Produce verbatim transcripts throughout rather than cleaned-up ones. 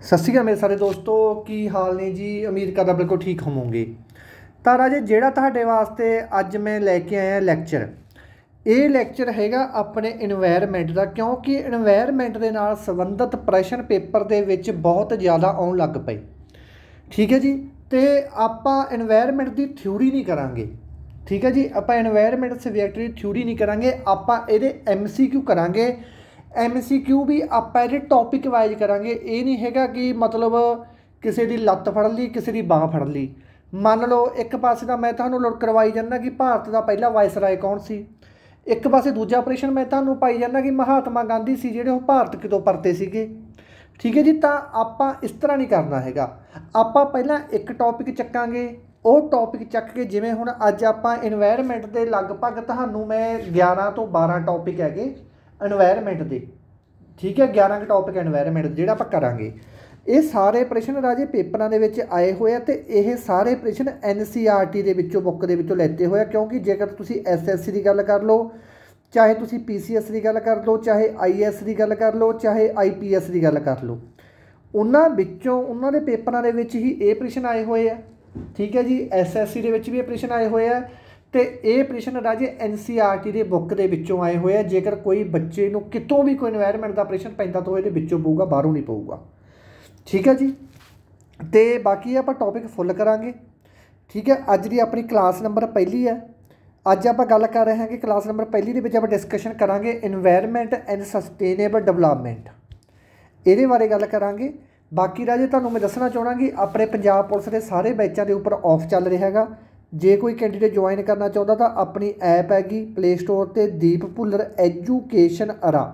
सत श्री अकाल मेरे सारे दोस्तों की हाल ने जी। उम्मीद करदा बिल्कुल ठीक होवोगे। तो राजे जिहड़ा तुहाडे वास्ते अज मैं लैके आया लैक्चर, ये लैक्चर हैगा अपने इन्वायरमेंट का, क्योंकि इन्वायरमेंट के नाल संबंधित प्रश्न पेपर दे विच बहुत ज़्यादा आउण लग पए। ठीक है जी। तो आपां इन्वायरमेंट की थ्योरी नहीं करांगे। ठीक है जी। आपां इन्वायरमेंट सबजैक्ट की थ्योरी नहीं करांगे, आपां इहदे एम सी क्यू करांगे। एम सी क्यू भी आप टॉपिक वाइज करांगे। ये नहीं हैगा कि मतलब किसी की लत्त फड़ ली, किसी की बांह फड़ ली। मान लो एक पासे का मैं तुहानूं करवाई जाना कि भारत का पहला वायसराय कौन सी, एक पासे दूजा प्रश्न मैं तुहानूं पाई जाना कि महात्मा गांधी सी जिहड़े भारत कितों परते सीगे। ठीक है जी। तो आपां इस तरह नहीं करना हैगा। आपां पहलां एक टॉपिक चक्कांगे, वो टॉपिक चक के जिवें हुण अज आपां इन्वायरमेंट के लगभग तुहानूं मैं ग्यारह तो बारह टॉपिक है इन्वायरमेंट के। ठीक है, ग्यारह के टॉपिक इन्वायरमेंट जोड़ा आप करा। ये सारे प्रश्न राजे पेपरों के आए हुए हैं, तो ये सारे प्रश्न एन सी आर टी के विचों बुक के विचों लैते हुए। क्योंकि जेकर तुसीं एस एस सी की गल कर लो, चाहे तुसीं पी सी एस की गल कर लो, चाहे आई एस की गल कर लो, चाहे आई पी एस की गल कर लो, उन्हां विचों उन्हां दे पेपरों के विच ही ये प्रश्न आए हुए हैं। ठीक है जी। एस एस सी के भी ये प्रश्न आए हुए हैं। तो ये प्रश्न राजे एन सी आर टी के बुक के विचों आए हुए हैं। जेकर कोई बच्चे नूं कितों भी कोई इन्वायरमेंट का प्रश्न पैंदा तो ये विचों पऊगा, बाहरों नहीं पऊगा। ठीक है जी। तो बाकी आप टॉपिक फुल करांगे। ठीक है। अज की अपनी क्लास नंबर पहली है। अज आप गल कर रहे हैं कि क्लास नंबर पहली के आप डिस्कशन करांगे इन्वायरमेंट एंड सस्टेनेबल डिवलपमेंट, ये बारे गल करांगे। बाकी राजे तुहानूं मैं दसना चाहना कि अपने पंजाब पुलिस के सारे बैचों के उपर ऑफ चल रहा है। जे कोई कैंडीडेट ज्वाइन करना चाहता तो अपनी ऐप हैगी प्ले स्टोर पर दीप भुल्लर एजुकेशन अरा,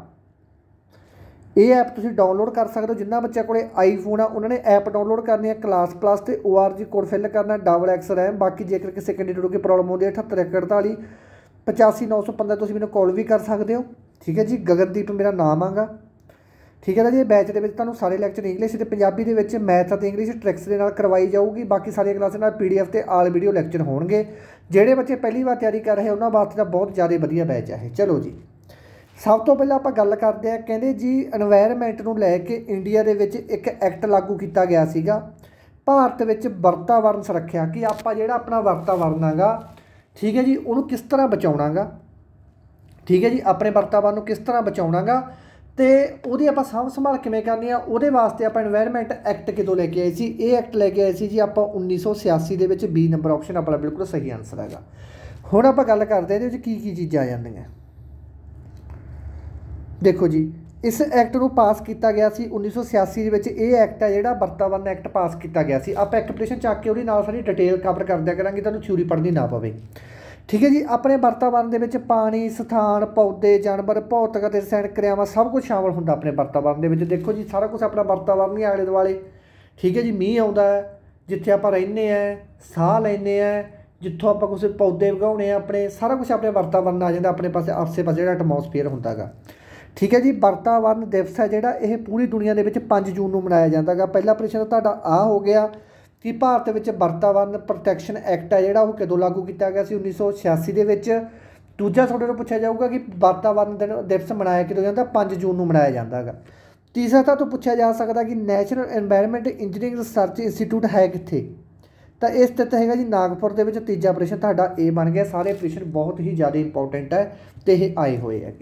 ये ऐप तुसीं डाउनलोड कर सकते हो। जिन्होंने बच्चों को आई फोन आ उन्होंने ऐप डाउनलोड करनी है, क्लास प्लस तो O R G code fill करना डबल एक्स रैम। बाकी जेकर किसी कैंडीडेट की प्रॉब्लम होती है अठहत्तर एक अड़ताली पचासी नौ सौ पंद्रह तुसीं मैनूं कॉल भी कर सकते हो। ठीक है जी। गगनदीप मेरा नाम आगा। ठीक है जी। बैच के तुहानूं सारे लैक्चर इंग्लिश ते पंजाबी दे विच मैथ ते इंग्लिश ट्रिक्स के नाल करवाई जाऊगी। बाकी सारिया क्लासां नाल पी डी एफ ते आल वीडियो लैक्चर होणगे। जिहड़े बच्चे पहली बार तैयारी कर रहे हैं उन्होंने वास्ते बहुत ज़्यादा वधिया बैच है। चलो जी, सब तो पहले आप गल करते हैं। कहते जी इन्वायरमेंट नूं लैके इंडिया दे विच एक एक्ट लागू किया गया सीगा भारत विच वातावरण सुरक्षा, कि आपां जिहड़ा अपना वातावरण हैगा, ठीक है जी, उन्होंने किस तरह बचाउणा गा। ठीक है जी। अपने वातावरण नूं किस तरह बचाउणा गा तो वो आप साਂਭ संभाल किमें करनी है, वो वास्ते आप इन्वायरमेंट एक्ट कितों लैके आए सी। ये एक्ट लैके आए सी जी आप उन्नीस सौ छियासी के बी नंबर ऑप्शन अपना बिल्कुल सही आंसर है। हुण आप गल करते हैं ये की की चीज़ां आ जांदियां। देखो जी, इस एक्ट को पास किया गया सी उन्नीस सौ छियासी के। ये एक्ट है जोड़ा वातावरण एक्ट पास किया गया सी। आप एक प्रश्न चक के वो सारी डिटेल कवर कर दिया करांगे, तुहानूं थ्योरी पढ़नी ना पवे। ठीक है जी। अपने वातावरण के विच पानी, स्थान, पौधे, जानवर, भौतिक और रसायनिक क्रियावां सब कुछ शामिल होंदा अपने वातावरण के विच। देखो जी सारा कुछ अपना वातावरण ही आले दुआले। ठीक है जी। मीह आउंदा है जिथे आप रहिंदे हैं, साह लैंदे हैं, जिथों आप कुछ पौधे उगाउने अपने, सारा कुछ अपने वातावरण आ जाता अपने पासे आसे पासे जो एटमोसफेयर होंदा गा। ठीक है जी। वातावरण दिवस है जोड़ा ये पूरी दुनिया के विच पाँच जून को मनाया जाता गा। पहला प्रश्न तुहाडा आ हो गया कि भारत में वातावरण प्रोटैक्शन एक्ट है जोड़ा वो कदों लागू किया गया उन्नीस सौ छियासी के। दूजा तुहाडे तो पूछा जाऊगा कि वातावरण दिन दिवस मनाया कदों जाता, पाँच जून को मनाया जाता है। तीसरा तो पूछा जा सकता कि national environment engineering research institute है कित्थे, तो ये स्थित है जी नागपुर के। तीजा प्रश्न तुहाडा ए बन गया। सारे प्रश्न बहुत ही ज़्यादा इंपोर्टेंट है तो ये आए हुए है।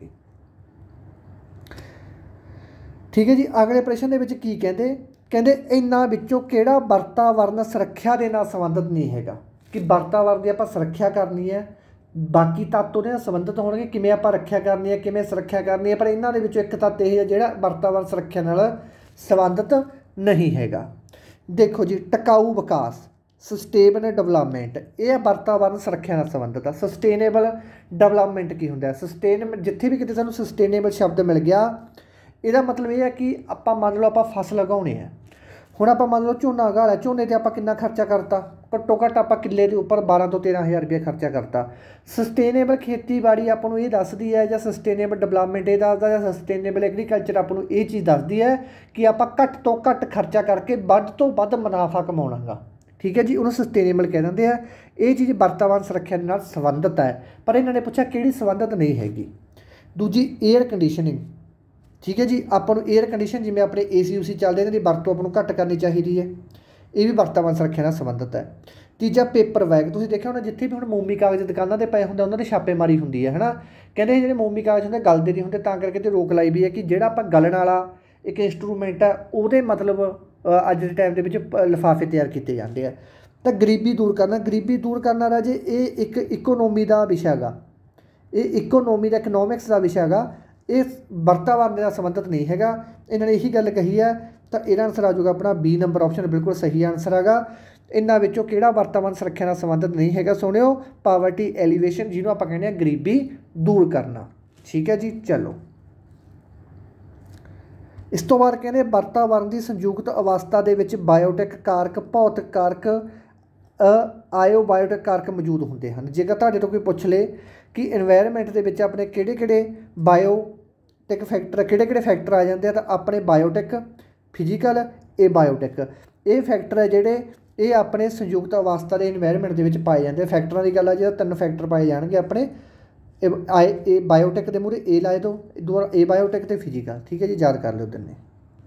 ठीक है जी। अगले प्रश्न के की कहते कहते इन्हां विचों किहड़ा वातावरण सुरक्षा के नाल संबंधित नहीं है, कि वातावरण की आपां सुरक्षा करनी है, बाकी तत्त उहदे नाल संबंधित होणगे किवें आपां रक्षा करनी है, किवें सुरक्षा करनी है, पर इन्हां दे विचों एक तत्त यह है जिहड़ा वातावरण सुरक्षा नाल संबंधित नहीं हैगा। देखो जी टिकाऊ विकास सस्टेनेबल डिवलपमेंट, यह वातावरण सुरक्षा नाल संबंधित है। सस्टेनेबल डिवलपमेंट की हुंदा है, सस्टेन जिथे भी किते सानूं सस्टेनेबल शब्द मिल गया ਇਹਦਾ मतलब यह है कि आप मान लो आप फसल उगाने हैं। हुण आप मान लो झोना उगा लिया, झोने पर आप कितना खर्चा करता, घट्टो घट्ट आप किले के उपर बारह तो तेरह हज़ार रुपया खर्चा करता। सस्टेनेबल खेतीबाड़ी आपको ये दसदी है, या सस्टेनेबल डिवलपमेंट ये दसदा, या सस्टेनेबल एग्रीकल्चर आपको ये चीज़ दसदी है कि आप घट तो घट खर्चा करके वध तो वध मुनाफा कमाउणा गा। ठीक है जी। उन्होंने सस्टेनेबल कह देंगे हैं। ये चीज़ वातावरण सुरक्षा के नाल संबंधित है, पर इन्होंने पूछा कि संबंधित नहीं हैगी। दूजी एयर कंडीशनिंग, ठीक है जी। ਆਪਾਂ ਨੂੰ 에ਅਰ ਕੰਡੀਸ਼ਨ ਜਿਵੇਂ ਆਪਣੇ ਏਸੀ ਉਸੀ ਚੱਲਦੇ ਇਹਨਾਂ ਦੀ ਵਰਤੋਂ ਆਪਾਂ ਨੂੰ ਘੱਟ ਕਰਨੀ ਚਾਹੀਦੀ ਹੈ। ਇਹ ਵੀ ਵਾਤਾਵਰਨ ਸੁਰੱਖਿਆ ਨਾਲ ਸੰਬੰਧਿਤ ਹੈ। ਤੀਜਾ ਪੇਪਰ ਬੈਗ, ਤੁਸੀਂ ਦੇਖਿਆ ਹੋਣਾ ਜਿੱਥੇ ਵੀ ਹੁਣ ਮੋਮੀ ਕਾਗਜ਼ ਦੁਕਾਨਾਂ 'ਤੇ ਪਏ ਹੁੰਦੇ ਉਹਨਾਂ ਦੀ ਛਾਪੇਮਾਰੀ ਹੁੰਦੀ ਹੈ ਹੈ ਨਾ। ਕਹਿੰਦੇ ਜਿਹੜੇ ਮੋਮੀ ਕਾਗਜ਼ ਹੁੰਦੇ ਗਲਦੇ ਨਹੀਂ ਹੁੰਦੇ, ਤਾਂ ਕਰਕੇ ਤੇ ਰੋਕ ਲਾਈ ਵੀ ਹੈ ਕਿ ਜਿਹੜਾ ਆਪਾਂ ਗਲਣ ਵਾਲਾ ਇੱਕ ਇੰਸਟਰੂਮੈਂਟ ਹੈ ਉਹਦੇ ਮਤਲਬ ਅੱਜ ਦੇ ਟਾਈਮ ਦੇ ਵਿੱਚ ਲਿਫਾਫੇ ਤਿਆਰ ਕੀਤੇ ਜਾਂਦੇ ਆ। ਤਾਂ ਗਰੀਬੀ ਦੂਰ ਕਰਨਾ, ਗਰੀਬੀ ਦੂਰ ਕਰਨਾ ਰਾਜੇ ਇਹ ਇੱਕ ਇਕੋਨੋਮੀ ਦਾ ਵਿਸ਼ਾ ਹੈਗਾ, ਇਹ ਇਕੋਨੋਮੀ ਦਾ ਇਕਨੋਮਿਕਸ ਦਾ ਵਿਸ਼ਾ ਹੈਗਾ, ਇਹ ਵਾਤਾਵਰਨ ਦੇ ਨਾਲ ਸੰਬੰਧਿਤ ਨਹੀਂ ਹੈਗਾ। ਇਹਨਾਂ ਨੇ ਇਹੀ ਗੱਲ ਕਹੀ ਹੈ। ਤਾਂ ਇਹਦਾ ਆਨਸਰ ਆ ਜਾਊਗਾ ਆਪਣਾ ਬੀ ਨੰਬਰ ਆਪਸ਼ਨ ਬਿਲਕੁਲ ਸਹੀ ਆਨਸਰ ਹੈਗਾ। ਇਹਨਾਂ ਵਿੱਚੋਂ ਕਿਹੜਾ ਵਾਤਾਵਰਨ ਸੁਰੱਖਿਆ ਨਾਲ ਸੰਬੰਧਿਤ ਨਹੀਂ ਹੈਗਾ ਸੁਣਿਓ? ਪਾਵਰਟੀ ਐਲੀਵੇਸ਼ਨ, ਜਿਹਨੂੰ ਆਪਾਂ ਕਹਿੰਦੇ ਹਾਂ ਗਰੀਬੀ ਦੂਰ ਕਰਨਾ। ਠੀਕ ਹੈ ਜੀ। ਚਲੋ ਇਸ ਤੋਂ ਬਾਅਦ ਕਹਿੰਦੇ ਵਾਤਾਵਰਨ ਦੀ ਸੰਯੁਕਤ ਅਵਸਥਾ ਦੇ ਵਿੱਚ ਬਾਇਓਟਿਕ ਕਾਰਕ, ਭੌਤਿਕ ਕਾਰਕ, ਆਇਓਬਾਇਓਟਿਕ ਕਾਰਕ ਮੌਜੂਦ ਹੁੰਦੇ ਹਨ। ਜੇਕਰ ਤੁਹਾਡੇ ਤੋਂ ਕੋਈ ਪੁੱਛ ਲੇ ਕਿ ਇਨਵਾਇਰਮੈਂਟ ਦੇ ਵਿੱਚ ਆਪਣੇ ਕਿਹੜੇ ਕਿਹੜੇ ਬਾਇਓਟਿਕ ਫੈਕਟਰ ਕਿਹੜੇ ਕਿਹੜੇ ਫੈਕਟਰ ਆ ਜਾਂਦੇ ਆ, ਤਾਂ ਆਪਣੇ ਬਾਇਓਟਿਕ, ਫਿਜ਼ੀਕਲ, ਇਹ ਬਾਇਓਟਿਕ, ਇਹ ਫੈਕਟਰ ਹੈ ਜਿਹੜੇ ਇਹ ਆਪਣੇ ਸੰਯੁਕਤ ਅਵਸਥਾ ਦੇ ਇਨਵਾਇਰਮੈਂਟ ਦੇ ਵਿੱਚ ਪਾਏ ਜਾਂਦੇ। ਫੈਕਟਰਾਂ ਦੀ ਗੱਲ ਆ ਜਿਹੜਾ ਤਿੰਨ ਫੈਕਟਰ ਪਾਏ ਜਾਣਗੇ ਆਪਣੇ ਇਹ ਆਏ ਇਹ ਬਾਇਓਟਿਕ ਦੇ ਮੂਹਰੇ ਇਹ ਲਾਏ ਦਿਓ, ਦੁਬਾਰਾ ਇਹ ਬਾਇਓਟਿਕ ਅਤੇ ਫਿਜ਼ੀਕਲ। ਠੀਕ ਹੈ ਜੀ, ਯਾਦ ਕਰ ਲਿਓ ਤਿੰਨੇ।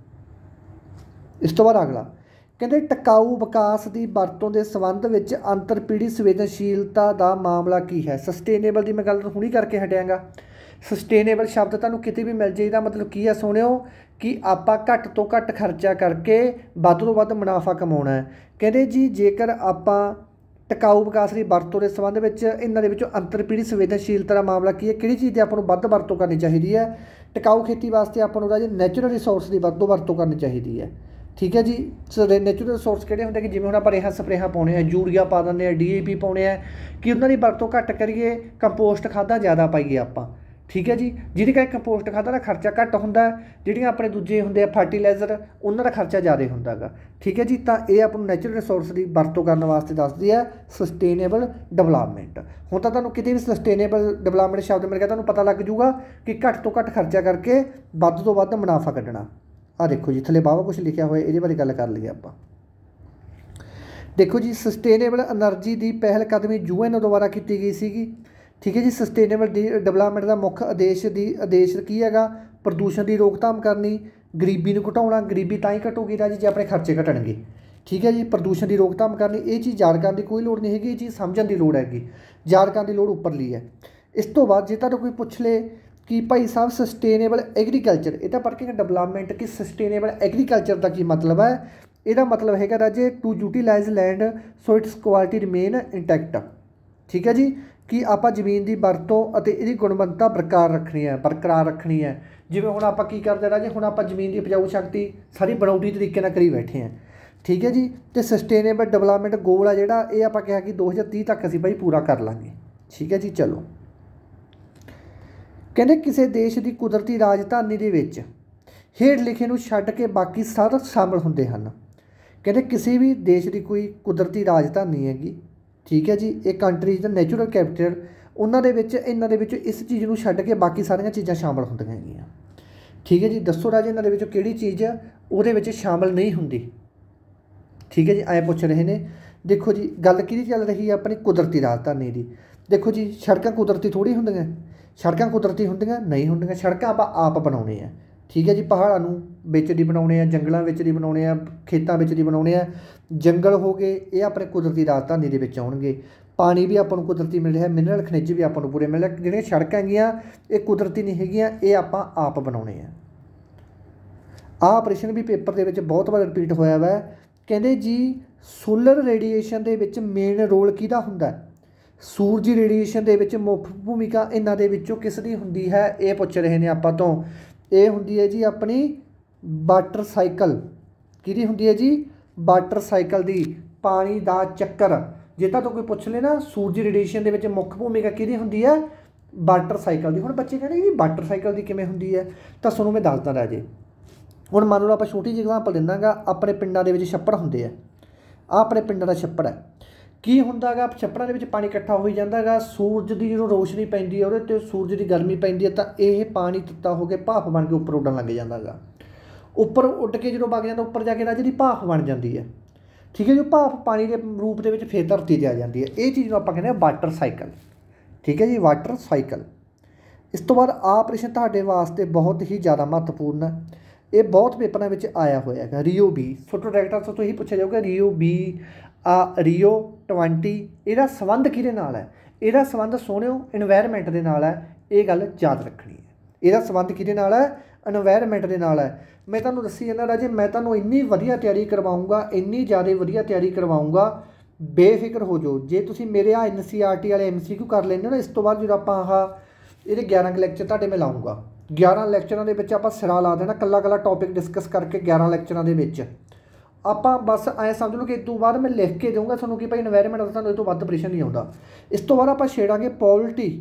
ਇਸ ਤੋਂ ਬਾਅਦ ਅਗਲਾ ਕਹਿੰਦੇ ਟਿਕਾਊ ਵਿਕਾਸ ਦੀ ਵਰਤੋਂ ਦੇ ਸੰਬੰਧ ਵਿੱਚ ਅੰਤਰ ਪੀੜ੍ਹੀ ਸੰਵੇਦਨਸ਼ੀਲਤਾ ਦਾ ਮਾਮਲਾ ਕੀ ਹੈ? ਸਸਟੇਨੇਬਲ ਦੀ ਮੈਂ ਗੱਲ ਹੁਣੀ ਕਰਕੇ ਹਟਿਆਂਗਾ। ਸਸਟੇਨੇਬਲ ਸ਼ਬਦ ਤੁਹਾਨੂੰ ਕਿਤੇ ਵੀ ਮਿਲ ਜਾਏ, ਇਹਦਾ ਮਤਲਬ ਕੀ ਹੈ ਸੁਣਿਓ ਕਿ ਆਪਾਂ ਘੱਟ ਤੋਂ ਘੱਟ ਖਰਚਾ ਕਰਕੇ ਵੱਧ ਤੋਂ ਵੱਧ ਮੁਨਾਫਾ ਕਮਾਉਣਾ ਹੈ। ਕਹਿੰਦੇ ਜੀ ਜੇਕਰ ਆਪਾਂ ਟਿਕਾਊ ਵਿਕਾਸ ਦੀ ਵਰਤੋਂ ਦੇ ਸੰਬੰਧ ਵਿੱਚ ਇਹਨਾਂ ਦੇ ਵਿੱਚੋਂ ਅੰਤਰ ਪੀੜ੍ਹੀ ਸੰਵੇਦਨਸ਼ੀਲਤਾ ਦਾ ਮਾਮਲਾ ਕੀ ਹੈ, ਕਿਹੜੀ ਚੀਜ਼ ਦੀ ਆਪਾਂ ਨੂੰ ਵੱਧ ਵਰਤੋਂ ਕਰਨੀ ਚਾਹੀਦੀ ਹੈ? ਟਿਕਾਊ ਖੇਤੀ ਵਾਸਤੇ ਆਪਾਂ ਨੂੰ ਰਾਜੇ ਨੈਚੁਰਲ ਰਿਸੋਰਸ ਦੀ ਵੱਧ ਵਰਤੋਂ ਕਰਨੀ ਚਾਹੀਦੀ ਹੈ। ਠੀਕ ਹੈ ਜੀ। ਸੋ ਨੈਚੁਰਲ ਰਿਸੋਰਸ ਕਿਹੜੇ ਹੁੰਦੇ ਕਿ ਜਿਵੇਂ ਹੁਣ ਆਪਾਂ ਰੇਹਾਂ ਸਪਰੇਹਾਂ ਪਾਉਣੇ ਆ, ਯੂਰੀਆ ਪਾ ਦਿੰਦੇ ਆ, ਡੀ ਏ ਪੀ ਪਾਉਣੇ ਆ, ਕਿ ਉਹਨਾਂ ਦੀ ਵਰਤੋਂ ਘੱਟ ਕਰੀਏ, ਕੰਪੋਸਟ ਖਾਦਾਂ ਜ਼ਿਆਦਾ ਪਾਈਏ ਆਪਾਂ। ਠੀਕ ਹੈ ਜੀ। ਜਿਹਦੇ ਕਰਕੇ ਕੰਪੋਸਟ ਖਾਦਾਂ ਦਾ ਖਰਚਾ ਘੱਟ ਹੁੰਦਾ, ਜਿਹੜੀਆਂ ਆਪਣੇ ਦੂਜੇ ਹੁੰਦੇ ਆ ਫਰਟੀਲਾਈਜ਼ਰ ਉਹਨਾਂ ਦਾ ਖਰਚਾ ਜ਼ਿਆਦਾ ਹੁੰਦਾ ਗਾ। ਠੀਕ ਹੈ ਜੀ। ਤਾਂ ਇਹ ਆਪਾਂ ਨੂੰ ਨੈਚੁਰਲ ਰਿਸੋਰਸ ਦੀ ਵਰਤੋਂ ਕਰਨ ਵਾਸਤੇ ਦੱਸਦੀ ਹੈ ਸਸਟੇਨੇਬਲ ਡਿਵੈਲਪਮੈਂਟ। ਹੁਣ ਤਾਂ ਤੁਹਾਨੂੰ ਕਿਤੇ ਵੀ ਸਸਟੇਨੇਬਲ ਡਿਵੈਲਪਮੈਂਟ ਸ਼ਬਦ ਮਿਲ ਗਿਆ ਤੁਹਾਨੂੰ ਪਤਾ ਲੱਗ ਜੂਗਾ ਕਿ ਘੱਟ ਤੋਂ ਘੱਟ ਖਰਚਾ ਕਰਕੇ ਵੱਧ ਤੋਂ ਵੱਧ ਮੁਨਾਫਾ ਕੱਢਣਾ। ਆਹ ਦੇਖੋ ਜੀ ਥੱਲੇ ਵਾਹਵਾ ਕੁਛ ਲਿਖਿਆ ਹੋਇਆ, ਇਹਦੇ ਬਾਰੇ ਗੱਲ ਕਰ ਲਈਏ ਆਪਾਂ। ਦੇਖੋ ਜੀ ਸਸਟੇਨੇਬਲ ਐਨਰਜੀ ਦੀ ਪਹਿਲ ਕਦਮੀ ਯੂ ਐਨ ਦੁਆਰਾ ਕੀਤੀ ਗਈ ਸੀਗੀ। ਠੀਕ ਹੈ ਜੀ। ਸਸਟੇਨੇਬਲ ਦੀ ਡਿਵੈਲਪਮੈਂਟ ਦਾ ਮੁੱਖ ਉਦੇਸ਼ ਦੀ ਉਦੇਸ਼ ਕੀ ਹੈਗਾ? ਪ੍ਰਦੂਸ਼ਣ ਦੀ ਰੋਕਥਾਮ ਕਰਨੀ, ਗਰੀਬੀ ਨੂੰ ਘਟਾਉਣਾ। ਗਰੀਬੀ ਤਾਂ ਹੀ ਘਟੂਗੀ ਰਾਜੀ ਜੇ ਆਪਣੇ ਖਰਚੇ ਘਟਣਗੇ। ਠੀਕ ਹੈ ਜੀ। ਪ੍ਰਦੂਸ਼ਣ ਦੀ ਰੋਕਥਾਮ ਕਰਨੀ, ਇਹ ਚੀਜ਼ ਯਾਦ ਕਰਨ ਦੀ ਕੋਈ ਲੋੜ ਨਹੀਂ ਹੈਗੀ, ਇਹ ਚੀਜ਼ ਸਮਝਣ ਦੀ ਲੋੜ ਹੈਗੀ, ਯਾਦ ਕਰਨ ਦੀ ਲੋੜ ਉੱਪਰਲੀ ਹੈ। ਇਸ ਤੋਂ ਬਾਅਦ ਜੇ ਤੁਹਾਨੂੰ ਕੋਈ ਪੁੱਛ ਲੇ ਕਿ ਭਾਈ ਸਾਹਿਬ ਸਸਟੇਨੇਬਲ ਐਗਰੀਕਲਚਰ, ਇਹ ਤਾਂ ਪੜ੍ਹ ਕੇ ਡਿਵੈਲਪਮੈਂਟ ਕਿ ਸਸਟੇਨੇਬਲ ਐਗਰੀਕਲਚਰ ਦਾ ਕੀ ਮਤਲਬ ਹੈ? ਇਹਦਾ ਮਤਲਬ ਹੈਗਾ ਰਾਜੇ to utilise land so its quality remain intact. ਠੀਕ ਹੈ ਜੀ। ਕਿ ਆਪਾਂ ਜ਼ਮੀਨ ਦੀ ਵਰਤੋਂ ਅਤੇ ਇਹਦੀ ਗੁਣਵੱਤਾ ਬਰਕਰਾਰ ਰੱਖਣੀ ਹੈ ਬਰਕਰਾਰ ਰੱਖਣੀ ਹੈ। ਜਿਵੇਂ ਹੁਣ ਆਪਾਂ ਕੀ ਕਰਦੇ ਰਾਜੇ, ਹੁਣ ਆਪਾਂ ਜ਼ਮੀਨ ਦੀ ਉਪਜਾਊ ਸ਼ਕਤੀ ਸਾਰੀ ਬਣਾਉਟੀ ਤਰੀਕੇ ਨਾਲ ਕਰੀ ਬੈਠੇ ਹਾਂ। ਠੀਕ ਹੈ ਜੀ। ਅਤੇ ਸਸਟੇਨੇਬਲ ਡਿਵੈਲਪਮੈਂਟ ਗੋਲ ਆ ਜਿਹੜਾ ਇਹ ਆਪਾਂ ਕਿਹਾ ਕਿ ਦੋ ਹਜ਼ਾਰ ਤੀਹ ਤੱਕ ਅਸੀਂ ਭਾਈ ਪੂਰਾ ਕਰ ਲਾਂਗੇ। ਠੀਕ ਹੈ ਜੀ। ਚਲੋ ਕਹਿੰਦੇ ਕਿਸੇ ਦੇਸ਼ ਦੀ ਕੁਦਰਤੀ ਰਾਜਧਾਨੀ ਦੇ ਵਿੱਚ ਹੇਠ ਲਿਖੇ ਨੂੰ ਛੱਡ ਕੇ ਬਾਕੀ ਸਾਰੇ ਸ਼ਾਮਲ ਹੁੰਦੇ ਹਨ। ਕਹਿੰਦੇ ਕਿਸੇ ਵੀ ਦੇਸ਼ ਦੀ ਕੋਈ ਕੁਦਰਤੀ ਰਾਜਧਾਨੀ ਹੈਗੀ। ਠੀਕ ਹੈ ਜੀ। ਇਹ ਕੰਟਰੀਜ਼ ਦਾ ਨੈਚੁਰਲ ਕੈਪੀਟਲ, ਉਹਨਾਂ ਦੇ ਵਿੱਚ ਇਹਨਾਂ ਦੇ ਵਿੱਚ ਇਸ ਚੀਜ਼ ਨੂੰ ਛੱਡ ਕੇ ਬਾਕੀ ਸਾਰੀਆਂ ਚੀਜ਼ਾਂ ਸ਼ਾਮਲ ਹੁੰਦੀਆਂ ਹੈਗੀਆਂ। ਠੀਕ ਹੈ ਜੀ। ਦੱਸੋ ਰਾਜੇ ਇਹਨਾਂ ਦੇ ਵਿੱਚੋਂ ਕਿਹੜੀ ਚੀਜ਼ ਉਹਦੇ ਵਿੱਚ ਸ਼ਾਮਲ ਨਹੀਂ ਹੁੰਦੀ? ਠੀਕ ਹੈ ਜੀ। ਐਂ ਪੁੱਛ ਰਹੇ ਨੇ। ਦੇਖੋ ਜੀ ਗੱਲ ਕਿਹਦੀ ਚੱਲ ਰਹੀ ਹੈ? ਆਪਣੀ ਕੁਦਰਤੀ ਰਾਜਧਾਨੀ ਦੀ। ਦੇਖੋ ਜੀ ਸੜਕਾਂ ਕੁਦਰਤੀ ਥੋੜ੍ਹੀ ਹੁੰਦੀਆਂ, ਸੜਕਾਂ ਕੁਦਰਤੀ ਹੁੰਦੀਆਂ ਨਹੀਂ ਹੁੰਦੀਆਂ, ਸੜਕਾਂ ਆਪਾਂ ਆਪ ਬਣਾਉਣੇ ਆ। ਠੀਕ ਹੈ ਜੀ। ਪਹਾੜਾਂ ਨੂੰ ਵਿੱਚ ਦੀ ਬਣਾਉਣੇ ਆ, ਜੰਗਲਾਂ ਵਿੱਚ ਦੀ ਬਣਾਉਣੇ ਆ, ਖੇਤਾਂ ਵਿੱਚ ਦੀ ਬਣਾਉਣੇ ਆ। ਜੰਗਲ ਹੋ ਗਏ ਇਹ ਆਪਣੇ ਕੁਦਰਤੀ ਰਾਜਧਾਨੀ ਦੇ ਵਿੱਚ ਆਉਣਗੇ। ਪਾਣੀ ਵੀ ਆਪਾਂ ਨੂੰ ਕੁਦਰਤੀ ਮਿਲ ਰਿਹਾ, ਮਿਨਰਲ ਖਣਿਜ ਵੀ ਆਪਾਂ ਨੂੰ ਪੂਰੇ ਮਿਲ ਰਿਹਾ। ਜਿਹੜੀਆਂ ਸੜਕਾਂ ਹੈਗੀਆਂ ਇਹ ਕੁਦਰਤੀ ਨਹੀਂ ਹੈਗੀਆਂ, ਇਹ ਆਪਾਂ ਆਪ ਬਣਾਉਣੇ ਆ। ਆਹ ਆਪਰੇਸ਼ਨ ਵੀ ਪੇਪਰ ਦੇ ਵਿੱਚ ਬਹੁਤ ਵਾਰ ਰਿਪੀਟ ਹੋਇਆ ਵਾ। ਕਹਿੰਦੇ ਜੀ ਸੋਲਰ ਰੇਡੀਏਸ਼ਨ ਦੇ ਵਿੱਚ ਮੇਨ ਰੋਲ ਕਿਹਦਾ ਹੁੰਦਾ? ਸੂਰਜੀ ਰੇਡੀਏਸ਼ਨ ਦੇ ਵਿੱਚ ਮੁੱਖ ਭੂਮਿਕਾ ਇਹਨਾਂ ਦੇ ਵਿੱਚੋਂ ਕਿਸ ਦੀ ਹੁੰਦੀ ਹੈ? ਇਹ ਪੁੱਛ ਰਹੇ ਨੇ ਆਪਾਂ ਤੋਂ। ਇਹ ਹੁੰਦੀ ਹੈ ਜੀ ਆਪਣੀ ਵਾਟਰ ਸਾਈਕਲ। ਕਿਹਦੀ ਹੁੰਦੀ ਹੈ ਜੀ? ਵਾਟਰ ਸਾਈਕਲ ਦੀ, ਪਾਣੀ ਦਾ ਚੱਕਰ। ਜੇ ਤਾਂ ਕੋਈ ਪੁੱਛ ਲੈ ਨਾ ਸੂਰਜੀ ਰੇਡੀਏਸ਼ਨ ਦੇ ਵਿੱਚ ਮੁੱਖ ਭੂਮਿਕਾ ਕਿਹਦੀ ਹੁੰਦੀ ਹੈ? ਵਾਟਰ ਸਾਈਕਲ ਦੀ। ਹੁਣ ਬੱਚੇ ਕਹਿੰਦੇ ਜੀ ਵਾਟਰ ਸਾਈਕਲ ਦੀ ਕਿਵੇਂ ਹੁੰਦੀ ਹੈ? ਤਾਂ ਤੁਹਾਨੂੰ ਮੈਂ ਦੱਸਦਾ ਰਾਜੇ। ਹੁਣ ਮੰਨ ਲਓ ਆਪਾਂ ਛੋਟੀ ਜਿਹੀ ਐਗਜ਼ਾਮਪਲ ਦਿੰਦਾ ਗਾ, ਆਪਣੇ ਪਿੰਡਾਂ ਦੇ ਵਿੱਚ ਛੱਪੜ ਹੁੰਦੇ ਆ। ਆਹ ਆਪਣੇ ਪਿੰਡਾਂ ਦਾ ਛੱਪੜ ਹੈ। ਕੀ ਹੁੰਦਾ ਗਾ? ਛੱਪੜਾਂ ਦੇ ਵਿੱਚ ਪਾਣੀ ਇਕੱਠਾ ਹੋਈ ਜਾਂਦਾ ਗਾ। ਸੂਰਜ ਦੀ ਜਦੋਂ ਰੋਸ਼ਨੀ ਪੈਂਦੀ ਹੈ ਉਹਦੇ 'ਤੇ ਸੂਰਜ ਦੀ ਗਰਮੀ ਪੈਂਦੀ ਹੈ ਤਾਂ ਇਹ ਪਾਣੀ ਤੱਤਾ ਹੋ ਕੇ ਭਾਫ ਬਣ ਕੇ ਉੱਪਰ ਉੱਡਣ ਲੱਗ ਜਾਂਦਾ ਗਾ। ਉੱਪਰ ਉੱਡ ਕੇ ਜਦੋਂ ਵਗ ਜਾਂਦਾ ਉੱਪਰ ਜਾ ਕੇ ਰਾਜੇ ਦੀ ਭਾਫ ਬਣ ਜਾਂਦੀ ਹੈ। ਠੀਕ ਹੈ ਜੀ। ਭਾਫ ਪਾਣੀ ਦੇ ਰੂਪ ਦੇ ਵਿੱਚ ਫੇਰ ਧਰਤੀ 'ਤੇ ਆ ਜਾਂਦੀ ਹੈ। ਇਹ ਚੀਜ਼ ਨੂੰ ਆਪਾਂ ਕਹਿੰਦੇ ਹਾਂ ਵਾਟਰ ਸਾਈਕਲ। ਠੀਕ ਹੈ ਜੀ। Water cycle. ਇਸ ਤੋਂ ਬਾਅਦ ਆਹ ਪ੍ਰਸ਼ਨ ਤੁਹਾਡੇ ਵਾਸਤੇ ਬਹੁਤ ਹੀ ਜ਼ਿਆਦਾ ਮਹੱਤਵਪੂਰਨ ਹੈ, ਇਹ ਬਹੁਤ ਪੇਪਰਾਂ ਵਿੱਚ ਆਇਆ ਹੋਇਆ ਹੈਗਾ। ਰੀਓ ਬੀ ਛੋਟੋ ਡਾਇਰੈਕਟਰ ਤੋਂ ਇਹੀ ਪੁੱਛਿਆ ਜਾਊਗਾ, ਰੀਓ ਬੀ ਆ ਰੀਓ ਟਵੰਟੀ ਇਹਦਾ ਸੰਬੰਧ ਕਿਹਦੇ ਨਾਲ ਹੈ? ਇਹਦਾ ਸੰਬੰਧ ਸੋਹਣਿਓ ਇਨਵਾਇਰਮੈਂਟ ਦੇ ਨਾਲ ਹੈ, ਇਹ ਗੱਲ ਯਾਦ ਰੱਖਣੀ ਹੈ। ਇਹਦਾ ਸੰਬੰਧ ਕਿਹਦੇ ਨਾਲ ਹੈ? ਇਨਵਾਇਰਮੈਂਟ ਦੇ ਨਾਲ ਹੈ। ਮੈਂ ਤੁਹਾਨੂੰ ਦੱਸੀ ਜਾਂਦਾ ਰਾਜੇ, ਮੈਂ ਤੁਹਾਨੂੰ ਇੰਨੀ ਵਧੀਆ ਤਿਆਰੀ ਕਰਵਾਊਂਗਾ, ਇੰਨੀ ਜ਼ਿਆਦਾ ਵਧੀਆ ਤਿਆਰੀ ਕਰਵਾਊਂਗਾ, ਬੇਫਿਕਰ ਹੋ ਜਾਓ। ਜੇ ਤੁਸੀਂ ਮੇਰੇ ਆ ਐਨ ਸੀ ਆਰ ਟੀ ਵਾਲੇ ਐਮ ਸੀ ਕਿਊ ਕਰ ਲੈਂਦੇ ਹੋ ਨਾ, ਇਸ ਤੋਂ ਬਾਅਦ ਜਦੋਂ ਆਪਾਂ ਆਹ ਇਹਦੇ ਗਿਆਰਾਂ ਕੁ ਲੈਕਚਰ ਤੁਹਾਡੇ ਮੈਂ ਲਾਊਂਗਾ, ਗਿਆਰਾਂ ਲੈਕਚਰਾਂ ਦੇ ਵਿੱਚ ਆਪਾਂ ਸਿਰਾ ਲਾ ਦੇਣਾ, ਕੱਲਾ ਕੱਲਾ ਟੌਪਿਕ ਡਿਸਕਸ ਕਰਕੇ ਗਿਆਰਾਂ ਲੈਕਚਰਾਂ ਦੇ ਵਿੱਚ ਆਪਾਂ ਬਸ ਐਂ ਸਮਝ ਲਓ ਕਿ ਇਸ ਤੋਂ ਬਾਅਦ ਮੈਂ ਲਿਖ ਕੇ ਦੇਵਾਂਗਾ ਤੁਹਾਨੂੰ ਕਿ ਭਾਈ ਇਨਵਾਇਰਮੈਂਟ ਦਾ ਤੁਹਾਨੂੰ ਇਹ ਤੋਂ ਵੱਧ ਪ੍ਰਸ਼ਨ ਨਹੀਂ ਆਉਂਦਾ। ਇਸ ਤੋਂ ਬਾਅਦ ਆਪਾਂ ਛੇੜਾਂਗੇ ਪੋਲਿਟੀ,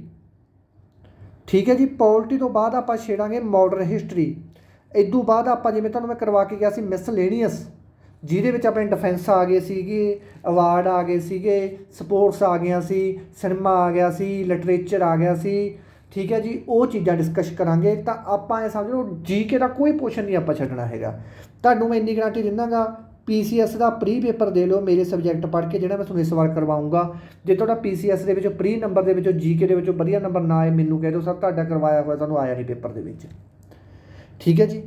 ਠੀਕ ਹੈ ਜੀ। ਪੋਲਿਟੀ ਤੋਂ ਬਾਅਦ ਆਪਾਂ ਛੇੜਾਂਗੇ ਮਾਡਰਨ ਹਿਸਟਰੀ। ਇਸ ਤੋਂ ਬਾਅਦ ਆਪਾਂ ਜਿਵੇਂ ਤੁਹਾਨੂੰ ਮੈਂ ਕਰਵਾ ਕੇ ਗਿਆ ਸੀ ਮਿਸਲੇਨੀਅਸ, ਜਿਹਦੇ ਵਿੱਚ ਆਪਣੇ ਡਿਫੈਂਸ ਆ ਗਏ ਸੀਗੇ, ਅਵਾਰਡ ਆ ਗਏ ਸੀਗੇ, ਸਪੋਰਟਸ ਆ ਗਈਆਂ ਸੀ, ਸਿਨੇਮਾ ਆ ਗਿਆ ਸੀ, ਲਿਟਰੇਚਰ ਆ ਗਿਆ ਸੀ, ਠੀਕ ਹੈ ਜੀ। ਉਹ ਚੀਜ਼ਾਂ ਡਿਸਕਸ ਕਰਾਂਗੇ। ਤਾਂ ਆਪਾਂ ਇਹ ਸਮਝ ਲਓ ਜੀ ਕੇ ਦਾ ਕੋਈ ਪੋਰਸ਼ਨ ਨਹੀਂ ਆਪਾਂ ਛੱਡਣਾ ਹੈਗਾ। ਤੁਹਾਨੂੰ ਮੈਂ ਇੰਨੀ ਗਾਰੰਟੀ ਦਿੰਦਾਗਾ, ਪੀ ਸੀ ਐਸ ਦਾ ਪ੍ਰੀ ਪੇਪਰ ਦੇ ਲਓ ਮੇਰੇ ਸਬਜੈਕਟ ਪੜ੍ਹ ਕੇ, ਜਿਹੜਾ ਮੈਂ ਤੁਹਾਨੂੰ ਇਸ ਵਾਰ ਕਰਵਾਊਂਗਾ। ਜੇ ਤੁਹਾਡਾ ਪੀ ਸੀ ਐਸ ਦੇ ਵਿੱਚੋਂ ਪ੍ਰੀ ਨੰਬਰ ਦੇ ਵਿੱਚੋਂ ਜੀ ਕੇ ਦੇ ਵਿੱਚੋਂ ਵਧੀਆ ਨੰਬਰ ਨਾ ਆਏ, ਮੈਨੂੰ ਕਹਿ ਦਿਓ ਸਰ ਤੁਹਾਡਾ ਕਰਵਾਇਆ ਹੋਇਆ ਤੁਹਾਨੂੰ ਆਇਆ ਨਹੀਂ ਪੇਪਰ ਦੇ ਵਿੱਚ, ਠੀਕ ਹੈ ਜੀ।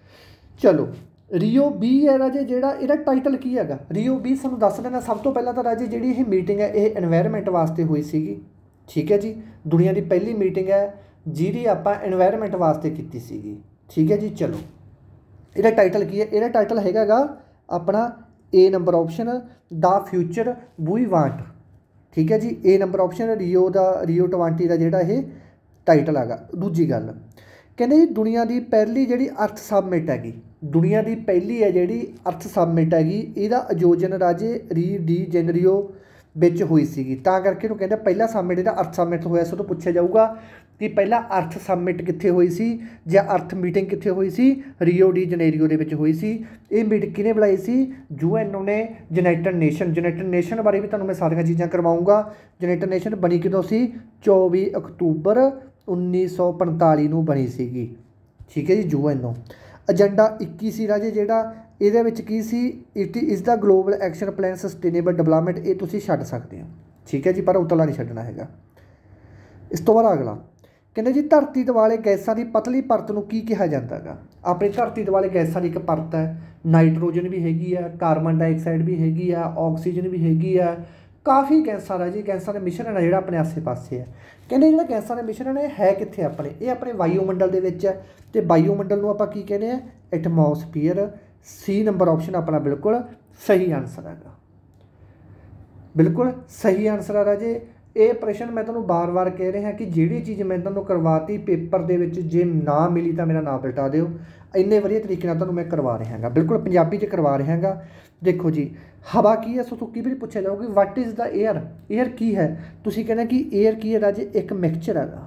ਚਲੋ ਰੀਓ ਬੀ ਹੈ ਰਾਜੇ, ਜਿਹੜਾ ਇਹਦਾ ਟਾਈਟਲ ਕੀ ਹੈਗਾ? ਰੀਓ ਬੀ ਸਾਨੂੰ ਦੱਸ ਦੇਣਾ। ਸਭ ਤੋਂ ਪਹਿਲਾਂ ਤਾਂ ਰਾਜੇ ਜਿਹੜੀ ਇਹ ਮੀਟਿੰਗ ਹੈ ਇਹ ਇਨਵਾਇਰਮੈਂਟ ਵਾਸਤੇ ਹੋਈ ਸੀਗੀ, ਠੀਕ ਹੈ ਜੀ। ਦੁਨੀਆ ਦੀ ਪਹਿਲੀ ਮੀਟਿੰਗ ਹੈ ਜਿਹਦੀ ਆਪਾਂ ਇਨਵਾਇਰਮੈਂਟ ਵਾਸਤੇ ਕੀਤੀ ਸੀਗੀ, ਠੀਕ ਹੈ ਜੀ। ਚਲੋ ਇਹਦਾ ਟਾਈਟਲ ਕੀ ਹੈ? ਇਹਦਾ ਟਾਈਟਲ ਹੈਗਾ ਗਾ ਆਪਣਾ ਏ ਨੰਬਰ ਆਪਸ਼ਨ ਦਾ ਫਿਊਚਰ ਵੀ ਵਾਂਟ, ਠੀਕ ਹੈ ਜੀ। ਏ ਨੰਬਰ ਆਪਸ਼ਨ ਰੀਓ ਦਾ ਰੀਓ ਟਵੰਟੀ ਦਾ ਜਿਹੜਾ ਇਹ ਟਾਈਟਲ ਹੈਗਾ। ਦੂਜੀ ਗੱਲ ਕਹਿੰਦੇ ਜੀ ਦੁਨੀਆ ਦੀ ਪਹਿਲੀ ਜਿਹੜੀ ਅਰਥ ਸਬਮਿਟ ਹੈਗੀ, ਦੁਨੀਆ ਦੀ ਪਹਿਲੀ ਹੈ ਜਿਹੜੀ ਅਰਥ ਸਬਮਿਟ ਹੈਗੀ, ਇਹਦਾ ਆਯੋਜਨ ਰਾਜੇ ਰੀ ਡੀ ਜਨਰੀਓ ਵਿੱਚ ਹੋਈ ਸੀਗੀ। ਤਾਂ ਕਰਕੇ ਇਹਨੂੰ ਕਹਿੰਦੇ ਪਹਿਲਾ ਸਬਮਿਟ ਇਹਦਾ ਅਰਥ ਸਬਮਿਟ ਹੋਇਆ ਸੀ। ਉਹ ਤੋਂ ਪੁੱਛਿਆ ਜਾਊਗਾ ਕਿ ਪਹਿਲਾਂ ਅਰਥ ਸਬਮਿਟ ਕਿੱਥੇ ਹੋਈ ਸੀ ਜਾਂ ਅਰਥ ਮੀਟਿੰਗ ਕਿੱਥੇ ਹੋਈ ਸੀ? ਰੀਓ ਡੀ ਜਨੇਰੀਓ ਦੇ ਵਿੱਚ ਹੋਈ ਸੀ। ਇਹ ਮੀਟਿੰਗ ਕਿਹਨੇ ਬੁਲਾਈ ਸੀ? ਯੂ ਐਨ ਓ ਨੇ, ਯੂਨਾਈਟਿਡ ਨੇਸ਼ਨ। ਯੂਨਾਈਟਿਡ ਨੇਸ਼ਨ ਬਾਰੇ ਵੀ ਤੁਹਾਨੂੰ ਮੈਂ ਸਾਰੀਆਂ ਚੀਜ਼ਾਂ ਕਰਵਾਊਂਗਾ। ਯੂਨਾਈਟਿਡ ਨੇਸ਼ਨ ਬਣੀ ਕਦੋਂ ਸੀ? ਚੌਵੀ ਅਕਤੂਬਰ ਉੱਨੀ ਸੌ ਪੰਤਾਲੀ ਨੂੰ ਬਣੀ ਸੀਗੀ, ਠੀਕ ਹੈ ਜੀ। ਯੂ ਐਨ ਓ ਏਜੰਡਾ ਇੱਕੀ ਸੀ ਰਾਜੇ, ਜਿਹੜਾ ਇਹਦੇ ਵਿੱਚ ਕੀ ਸੀ? It is the global action plan sustainable development. ਇਹ ਤੁਸੀਂ ਛੱਡ ਸਕਦੇ ਹੋ, ਠੀਕ ਹੈ ਜੀ, ਪਰ ਉਤਲਾ ਨਹੀਂ ਛੱਡਣਾ ਹੈਗਾ। ਇਸ ਤੋਂ ਬਾਅਦ ਅਗਲਾ ਕਹਿੰਦੇ ਜੀ ਧਰਤੀ ਦੁਆਲੇ ਗੈਸਾਂ ਦੀ ਪਤਲੀ ਪਰਤ ਨੂੰ ਕੀ ਕਿਹਾ ਜਾਂਦਾ ਹੈਗਾ? ਆਪਣੀ ਧਰਤੀ ਦੁਆਲੇ ਗੈਸਾਂ ਦੀ ਇੱਕ ਪਰਤ ਹੈ, ਨਾਈਟ੍ਰੋਜਨ ਵੀ ਹੈਗੀ ਆ, ਕਾਰਬਨ ਡਾਈਆਕਸਾਈਡ ਵੀ ਹੈਗੀ ਆ, ਆਕਸੀਜਨ ਵੀ ਹੈਗੀ ਆ, ਕਾਫੀ ਗੈਸਾਂ ਦਾ ਜੀ ਗੈਸਾਂ ਦਾ ਮਿਸ਼ਰਣ ਹੈ ਜਿਹੜਾ ਆਪਣੇ ਆਸੇ ਪਾਸੇ ਹੈ। ਕਹਿੰਦੇ ਜਿਹੜਾ ਗੈਸਾਂ ਦਾ ਮਿਸ਼ਰਣ ਹੈ ਹੈ ਕਿੱਥੇ ਆਪਣੇ? ਇਹ ਆਪਣੇ ਵਾਯੂਮੰਡਲ ਦੇ ਵਿੱਚ ਹੈ। ਅਤੇ ਵਾਯੂਮੰਡਲ ਨੂੰ ਆਪਾਂ ਕੀ ਕਹਿੰਦੇ ਹਾਂ? ਐਟਮੋਸਫੀਅਰ। ਸੀ ਨੰਬਰ ਆਪਸ਼ਨ ਆਪਣਾ ਬਿਲਕੁਲ ਸਹੀ ਆਨਸਰ ਹੈਗਾ, ਬਿਲਕੁਲ ਸਹੀ ਆਨਸਰ ਆ ਰਾਜੇ। ਇਹ ਪ੍ਰਸ਼ਨ ਮੈਂ ਤੁਹਾਨੂੰ ਵਾਰ-ਵਾਰ ਕਹਿ ਰਿਹਾ ਕਿ ਜਿਹੜੀ ਚੀਜ਼ ਮੈਂ ਤੁਹਾਨੂੰ ਕਰਵਾਤੀ ਪੇਪਰ ਦੇ ਵਿੱਚ ਜੇ ਨਾ ਮਿਲੀ ਤਾਂ ਮੇਰਾ ਨਾਮ ਬਿਲਟਾ ਦਿਓ। ਇੰਨੇ ਵਧੀਆ ਤਰੀਕੇ ਨਾਲ ਤੁਹਾਨੂੰ ਮੈਂ ਕਰਵਾ ਰਿਹਾ ਗਾ, ਬਿਲਕੁਲ ਪੰਜਾਬੀ 'ਚ ਕਰਵਾ ਰਿਹਾ ਗਾ। ਦੇਖੋ ਜੀ ਹਵਾ ਕੀ ਹੈ? ਸੋ ਤੋਂ ਕੀ ਵੀ ਪੁੱਛਿਆ ਜਾਊਗੀ what is the air? Air ਕੀ ਹੈ? ਤੁਸੀਂ ਕਹਿੰਦੇ ਕਿ ਏਅਰ ਕੀ ਹੈ ਰਾਜੇ? ਇੱਕ ਮਿਕਸਚਰ ਹੈਗਾ।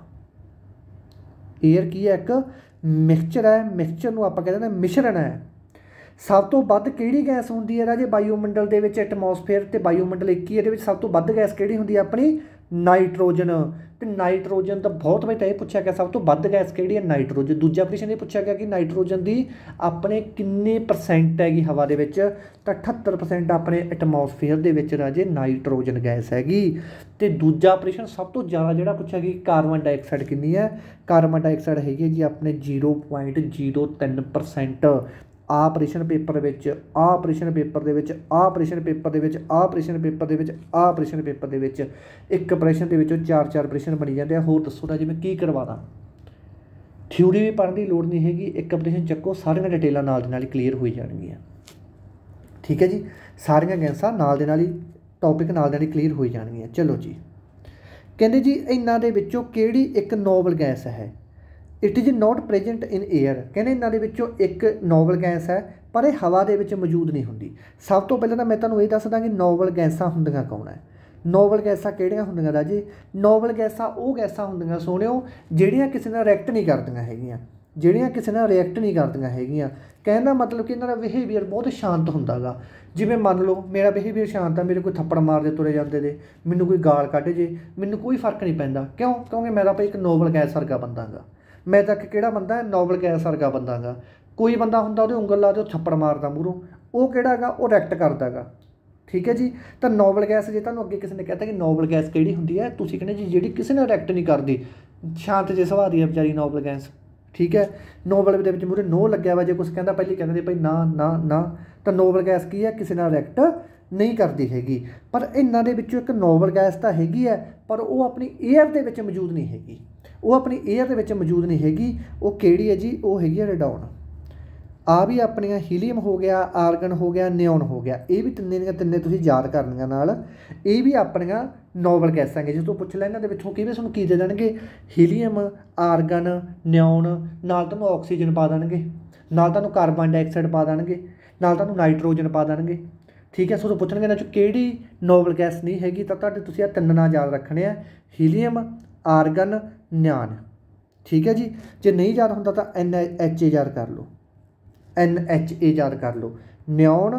ਏਅਰ ਕੀ ਹੈ? ਇੱਕ ਮਿਕਸਚਰ ਹੈ। ਮਿਕਸਚਰ ਨੂੰ ਆਪਾਂ ਕਹਿੰਦੇ ਨੇ ਮਿਸ਼ਰਣ ਹੈ। ਸਭ ਤੋਂ ਵੱਧ ਕਿਹੜੀ ਗੈਸ ਹੁੰਦੀ ਹੈ ਰਾਜੇ ਵਾਯੂਮੰਡਲ ਦੇ ਵਿੱਚ? ਐਟਮੋਸਫੇਅਰ ਅਤੇ ਵਾਯੂਮੰਡਲ ਇੱਕ ਹੀ, ਇਹਦੇ ਵਿੱਚ ਸਭ ਤੋਂ ਵੱਧ ਗੈਸ ਕਿਹੜੀ ਹੁੰਦੀ ਹੈ ਆਪਣੀ? ਨਾਈਟ੍ਰੋਜਨ। ਅਤੇ ਨਾਈਟ੍ਰੋਜਨ ਤਾਂ ਬਹੁਤ ਵਾਰ ਤਾਂ ਇਹ ਪੁੱਛਿਆ ਗਿਆ ਸਭ ਤੋਂ ਵੱਧ ਗੈਸ ਕਿਹੜੀ ਹੈ? ਨਾਈਟ੍ਰੋਜਨ। ਦੂਜਾ ਪ੍ਰਸ਼ਨ ਇਹ ਪੁੱਛਿਆ ਗਿਆ ਕਿ ਨਾਈਟ੍ਰੋਜਨ ਦੀ ਆਪਣੇ ਕਿੰਨੇ ਪਰਸੈਂਟ ਹੈਗੀ ਹਵਾ ਦੇ ਵਿੱਚ? ਤਾਂ ਅਠੱਤਰ ਪਰਸੈਂਟ ਆਪਣੇ ਐਟਮੋਸਫੇਅਰ ਦੇ ਵਿੱਚ ਰਾਜੇ ਨਾਈਟ੍ਰੋਜਨ ਗੈਸ ਹੈਗੀ। ਅਤੇ ਦੂਜਾ ਪ੍ਰਸ਼ਨ ਸਭ ਤੋਂ ਜ਼ਿਆਦਾ ਜਿਹੜਾ ਪੁੱਛਿਆ ਗਿਆ ਕਾਰਬਨ ਡਾਈਆਕਸਾਈਡ ਕਿੰਨੀ ਹੈ? ਕਾਰਬਨ ਡਾਈਆਕਸਾਈਡ ਹੈਗੀ ਜੀ ਆਪਣੇ ਜ਼ੀਰੋ ਪੁਆਇੰਟ ਜ਼ੀਰੋ ਤਿੰਨ ਪਰਸੈਂਟ। ਆਹ ਪ੍ਰਸ਼ਨ ਪੇਪਰ ਵਿੱਚ, ਆਹ ਪ੍ਰਸ਼ਨ ਪੇਪਰ ਦੇ ਵਿੱਚ, ਆਹ ਪ੍ਰਸ਼ਨ ਪੇਪਰ ਦੇ ਵਿੱਚ, ਆਹ ਪ੍ਰਸ਼ਨ ਪੇਪਰ ਦੇ ਵਿੱਚ, ਆਹ ਪ੍ਰਸ਼ਨ ਪੇਪਰ ਦੇ ਵਿੱਚ ਇੱਕ ਪ੍ਰਸ਼ਨ ਦੇ ਵਿੱਚੋਂ ਚਾਰ ਚਾਰ ਪ੍ਰਸ਼ਨ ਬਣੀ ਜਾਂਦੇ ਆ। ਹੋਰ ਦੱਸੋ ਰਾਜੇ ਮੈਂ ਕੀ ਕਰਵਾ ਦਾਂ? ਥਿਊਰੀ ਵੀ ਪੜ੍ਹਨ ਦੀ ਲੋੜ ਨਹੀਂ ਹੈਗੀ, ਇੱਕ ਪ੍ਰਸ਼ਨ ਚੱਕੋ ਸਾਰੀਆਂ ਡਿਟੇਲਾਂ ਨਾਲ ਦੇ ਨਾਲ ਹੀ ਕਲੀਅਰ ਹੋਈ ਜਾਣਗੀਆਂ, ਠੀਕ ਹੈ ਜੀ। ਸਾਰੀਆਂ ਗੈਸਾਂ ਨਾਲ ਦੇ ਨਾਲ ਹੀ ਟੌਪਿਕ ਨਾਲ ਦੇ ਨਾਲ ਹੀ ਕਲੀਅਰ ਹੋਈ ਜਾਣਗੀਆਂ। ਚਲੋ ਜੀ ਕਹਿੰਦੇ ਜੀ ਇਹਨਾਂ ਦੇ ਵਿੱਚੋਂ ਕਿਹੜੀ ਇੱਕ ਨੋਬਲ ਗੈਸ ਹੈ? It is not present in air. ਕਹਿੰਦੇ ਇਹਨਾਂ ਦੇ ਵਿੱਚੋਂ ਇੱਕ ਨੋਬਲ ਗੈਸ ਹੈ ਪਰ ਇਹ ਹਵਾ ਦੇ ਵਿੱਚ ਮੌਜੂਦ ਨਹੀਂ ਹੁੰਦੀ। ਸਭ ਤੋਂ ਪਹਿਲਾਂ ਤਾਂ ਮੈਂ ਤੁਹਾਨੂੰ ਇਹ ਦੱਸਦਾ ਕਿ ਨੋਬਲ ਗੈਸਾਂ ਹੁੰਦੀਆਂ ਕੌਣ ਹੈ? ਨੋਬਲ ਗੈਸਾਂ ਕਿਹੜੀਆਂ ਹੁੰਦੀਆਂ ਰਾਜੇ? ਨੋਬਲ ਗੈਸਾਂ ਉਹ ਗੈਸਾਂ ਹੁੰਦੀਆਂ ਸੋਹਣਿਓ ਜਿਹੜੀਆਂ ਕਿਸੇ ਨਾਲ ਰਿਐਕਟ ਨਹੀਂ ਕਰਦੀਆਂ ਹੈਗੀਆਂ, ਜਿਹੜੀਆਂ ਕਿਸੇ ਨਾਲ ਰਿਐਕਟ ਨਹੀਂ ਕਰਦੀਆਂ ਹੈਗੀਆਂ। ਕਹਿਣ ਦਾ ਮਤਲਬ ਕਿ ਇਹਨਾਂ ਦਾ ਬਿਹੇਵੀਅਰ ਬਹੁਤ ਸ਼ਾਂਤ ਹੁੰਦਾ ਗਾ। ਜਿਵੇਂ ਮੰਨ ਲਓ ਮੇਰਾ ਬਿਹੇਵੀਅਰ ਸ਼ਾਂਤ ਆ, ਮੇਰੇ ਕੋਈ ਥੱਪੜ ਮਾਰਦੇ ਤੁਰੇ ਜਾਂਦੇ ਦੇ, ਮੈਨੂੰ ਕੋਈ ਗਾਲ ਕੱਢ ਜੇ, ਮੈਨੂੰ ਕੋਈ ਫਰਕ ਨਹੀਂ ਪੈਂਦਾ। ਕਿਉਂ? ਕਿਉਂਕਿ ਮੈਂ ਤਾਂ ਭਾਈ ਇੱਕ ਨੋਬਲ ਗੈਸ ਵਰਗਾ ਬੰਦਾ ਗਾ। ਮੈਂ ਤਾਂ ਇੱਕ ਕਿਹੜਾ ਬੰਦਾ? ਨੋਬਲ ਗੈਸ ਵਰਗਾ ਬੰਦਾ ਗਾ। ਕੋਈ ਬੰਦਾ ਹੁੰਦਾ ਉਹਦੇ ਉਂਗਲ ਲਾ ਦੇ ਉਹ ਥੱਪੜ ਮਾਰਦਾ ਮੂਹਰੋਂ, ਉਹ ਕਿਹੜਾ ਗਾ? ਉਹ ਰਿਐਕਟ ਕਰਦਾ ਗਾ, ठीक है जी। तो नोबल गैस जे तुहानूं अगे किसी ने कहता कि नोबल गैस किहड़ी हुंदी है, तुसीं कहंदे जी जिहड़ी किसी ने रिएक्ट नहीं करती, शांत जे सुभाਅ दी है बेचारी नोबल गैस, ठीक है। नोबल दे विच मूहरे नो लग्गिआ वा, जे कुछ कहंदा पहले कहंदे भाई ना ना ना, तो नोबल गैस की है किसी नाल रिएक्ट नहीं करती हैगी। पर इन्हां दे विचों एक नोबल गैस तो हैगी है, पर वो अपनी एयर दे विच मौजूद नहीं हैगी, वो अपनी एयर दे विच मौजूद नहीं हैगी। वो किहड़ी है जी, वो हैगी रेडॉन। आ भी अपनियां हीलीयम हो गया, आर्गन हो गया, नियोन हो गया, ये भी तिन्ने दियां तिन्ने तुसीं याद करनियां नाल, ये भी अपनियां नोबल गैसां गे। जो तूं पुछ लै इन्हां दे विचों किवें तुहानूं की दे देणगे, हीलीयम, आर्गन, नियोन, नाल तुहानूं ऑक्सीजन पा देणगे, नाल तुहानूं कार्बन डाइऑक्साइड पा देणगे, नाल तुहानूं नाइट्रोजन पा देणगे, ठीक है। सो तुहानूं पुछणगे इन्हां चों किहड़ी नोबल गैस नहीं हैगी, तां तुहाडे तुसीं आह तिन्न नाम याद रखणे आ, हीलीयम, आर्गन, नियान, ठीक है जी। जे नहीं याद हुंदा तां एन एच ए याद कर लो, एन एच ए याद कर लो, नियोन,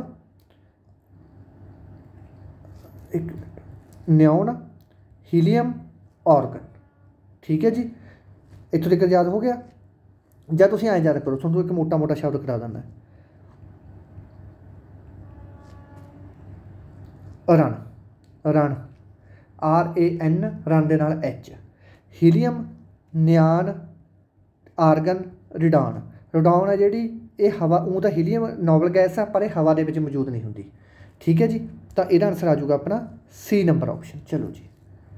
एक नियोन, हीलीयम, ऑर्गन, ठीक है जी। इत्थों तक याद हो गया। ਜਾਂ ਤੁਸੀਂ ਐਂ याद करो, ਤੁਹਾਨੂੰ एक मोटा मोटा शब्द करा देना, run, run, R A N, run ਦੇ ਨਾਲ H, helium, neon, argon, radon. Radon है जिहड़ी ये हवा, ऊँ तो हीलीयम नोबल गैस है, पर यह हवा के मौजूद नहीं होंगी, ठीक है जी। तो यदा आंसर आ जाऊगा अपना सी नंबर ऑप्शन। चलो जी,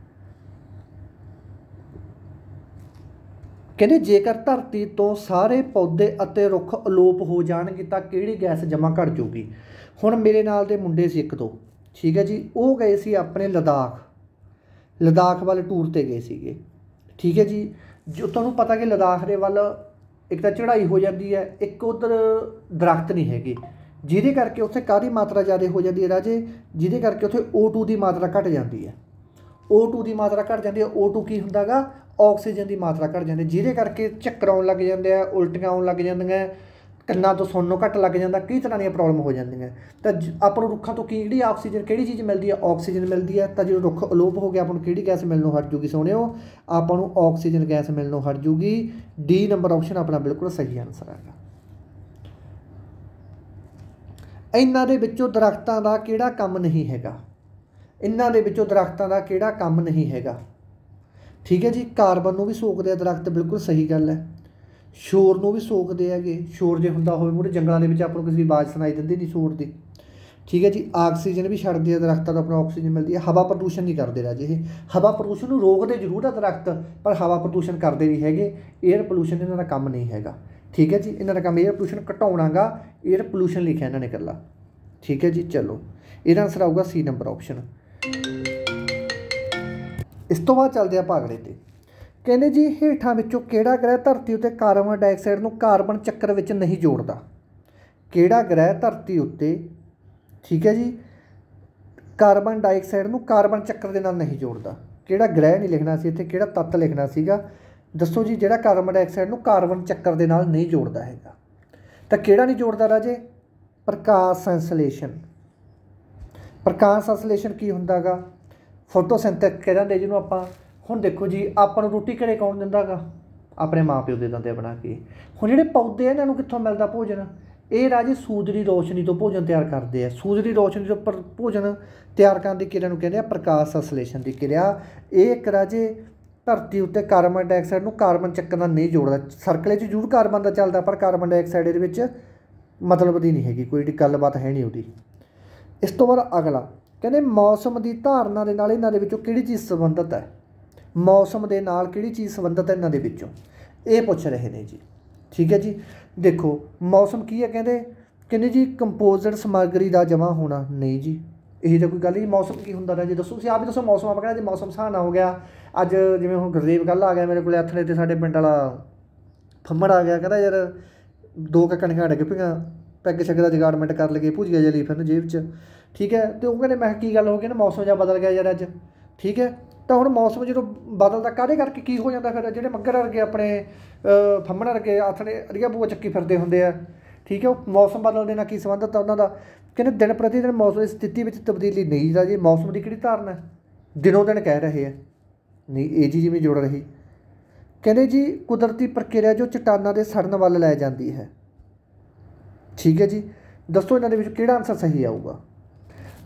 कहते जेकर धरती तो सारे पौधे अते रुख अलोप हो जाएंगे तो किहड़ी गैस जमा घट जाऊगी। हुण मेरे नाल दे मुंडे सी एक दो, ठीक है जी, वो गए सी अपने लद्दाख, लद्दाख वाले टूर ते गए सीगे, ठीक है जी। जो तुहानूं पता कि लद्दाख दे वल एक तो चढ़ाई हो जाती है, एक उधर दरख्त नहीं हैगे, जिहदे करके उत्थे काहदी मात्रा ज़्यादा हो जाती है राजे, जिहदे करके उत्थे ओ टू की मात्रा घट जाती है। ओ टू की मात्रा घट जाती है, ओ टू की हुंदा गा, ऑक्सीजन की मात्रा घट जाती है, जिहदे करके चक्कर आउण लग जांदे आ, उल्टियां आउण लग जांदियां, कन्नां तो सुणनों घट लग जाता, कई तरह दी प्रॉब्लम हो जांदियां। तो आपां नूं रुखां तो किहड़ी ऑक्सीजन किहड़ी चीज़ मिलती है, ऑक्सीजन मिलती है। तो जो रुख अलोप हो गया आपां नूं किहड़ी गैस मिलनों हट जूगी सोहणिओ, आपां नूं ऑक्सीजन गैस मिलनों हट जूगी। डी नंबर ऑप्शन अपना बिल्कुल सही आंसर है। इन्हां दे विचों दरख्तां दा किहड़ा काम नहीं हैगा, इन्हां दे विचों दरख्तां दा किहड़ा काम नहीं हैगा, ठीक है जी। कार्बन नूं भी सोखदे आ दरख्त, बिल्कुल सही गल है। शोर नूं भी सोखदे हैगे, शोर जे हुंदा होवे मूहरे जंगलां दे विच आपां नूं किसी दी आवाज़ सुनाई दिंदी नहीं शोर दी, ठीक है जी। ऑक्सीजन भी छड्डदे आ दरख्तां तो अपना ऑक्सीजन मिलती है। हवा प्रदूषण नहीं करते राजे, ये हवा प्रदूषण नूं रोकदे जरूर आ दरख्त, पर हवा प्रदूषण करते भी हैगे। एयर पोल्यूशन इन्हां दा काम नहीं हैगा, ठीक है जी। इन्हां दा काम एयर पोल्यूशन घटाउणा गा, एयर पोल्यूशन लिखिआ इन्हां ने इकल्ला, ठीक है जी। चलो इहदा आंसर आऊगा सी नंबर ऑप्शन। इस तो बाद चलते हैं भागड़े ते, कहते जी हेठां विचों किहड़ा ग्रह धरती उत्ते कार्बन डाइऑक्साइड नूं कार्बन चक्कर विच नहीं जोड़दा, किहड़ा ग्रह धरती उत्ते, ठीक है जी, कार्बन डाइऑक्साइड नूं कार्बन चक्कर दे नाल नहीं जोड़दा। किहड़ा ग्रह नहीं लिखना सी इत्थे, किहड़ा तत्त लिखना सीगा, दसो जी जिहड़ा कार्बन डाइऑक्साइड नूं कार्बन चक्कर दे नाल नहीं जोड़दा हैगा। तां किहड़ा नहीं जोड़दा राजे, प्रकाश संश्लेषण। प्रकाश संश्लेषण की हुंदा गा, फोटोसिंथेसिस कह दिंदे जिन्हों आपां। हुण देखो जी आपां नूं रोटी घरे कौन दिंदा गा, अपने माँ प्यो दे दिंदे बना के। हुण जिहड़े पौधे इन्हां नूं कित्थों मिलदा भोजन, ये राजे सूरज की रोशनी तो भोजन तैयार करते हैं। सूरज की रोशनी तो पर भोजन तैयार करने की क्रिया कहते हैं प्रकाश संश्लेषण की क्रिया। ये एक राजे धरती उत्ते कार्बन डाइऑक्साइड नूं कार्बन चक्कर नाल नहीं जोड़दा। सर्कल च जरूर कार्बन का चलदा, पर कार्बन डाइऑक्साइड दे विच मतलब दी नहीं हैगी, कोई गलबात है नहीं उहदी। इस तो बाद अगला कहते मौसम की धारना दे नाल इन्हां दे विचों किहड़ी चीज़ संबंधित है, मौसम दे नाल किहड़ी चीज़ संबंधित है इन्हां दे विचों, ये पुछ रहे ने जी, ठीक है जी। देखो मौसम की है, कहते कहते जी कंपोजिट समग्री का जमा होना, नहीं जी यही तो कोई गल नहीं। मौसम की होंदा जी, दसो तुसीं आप ही दसो। मौसम आप कहना जी मौसम सुहाना हो गया, अज जिवें हुण गुरदेव कल आ गया मेरे को हत्थ ने, तो साडे पिंड वाला फम्मड़ आ गया, कहता यार दो कणियां डिग पईआं, पैग शैग का जगाड़मेंट कर लगे, भुजिया जिहा ली फिरन जेब च, ठीक है। तो वो कहते मैं की गल हो गई ना, मौसम जिहा बदल गया यार अज, ठीक है। तो हुण मौसम जो बदलदा काहदे करके की हो जाता, फिर जिहड़े मग्गर वर्गे अपने फम्मड़ वर्गे हत्थ ने अड़िया बूआ चक्की फिरदे हुंदे आ, ठीक है। वो मौसम बदलने नाल की संबंधित है उन्हां दा, कहते दिन प्रति दिन मौसम की स्थिति में तब्दीली नहीं जा जी। मौसम की किहड़ी धारणा है, दिनों दिन कह रहे हैं, नहीं ये चीज़ भी जुड़ रही। कहते जी कुदरती प्रक्रिया जो चट्टानां दे सड़न वाल लै जाती है, ठीक है जी। दसो इन्हां दे विच किहड़ा आंसर सही आऊगा।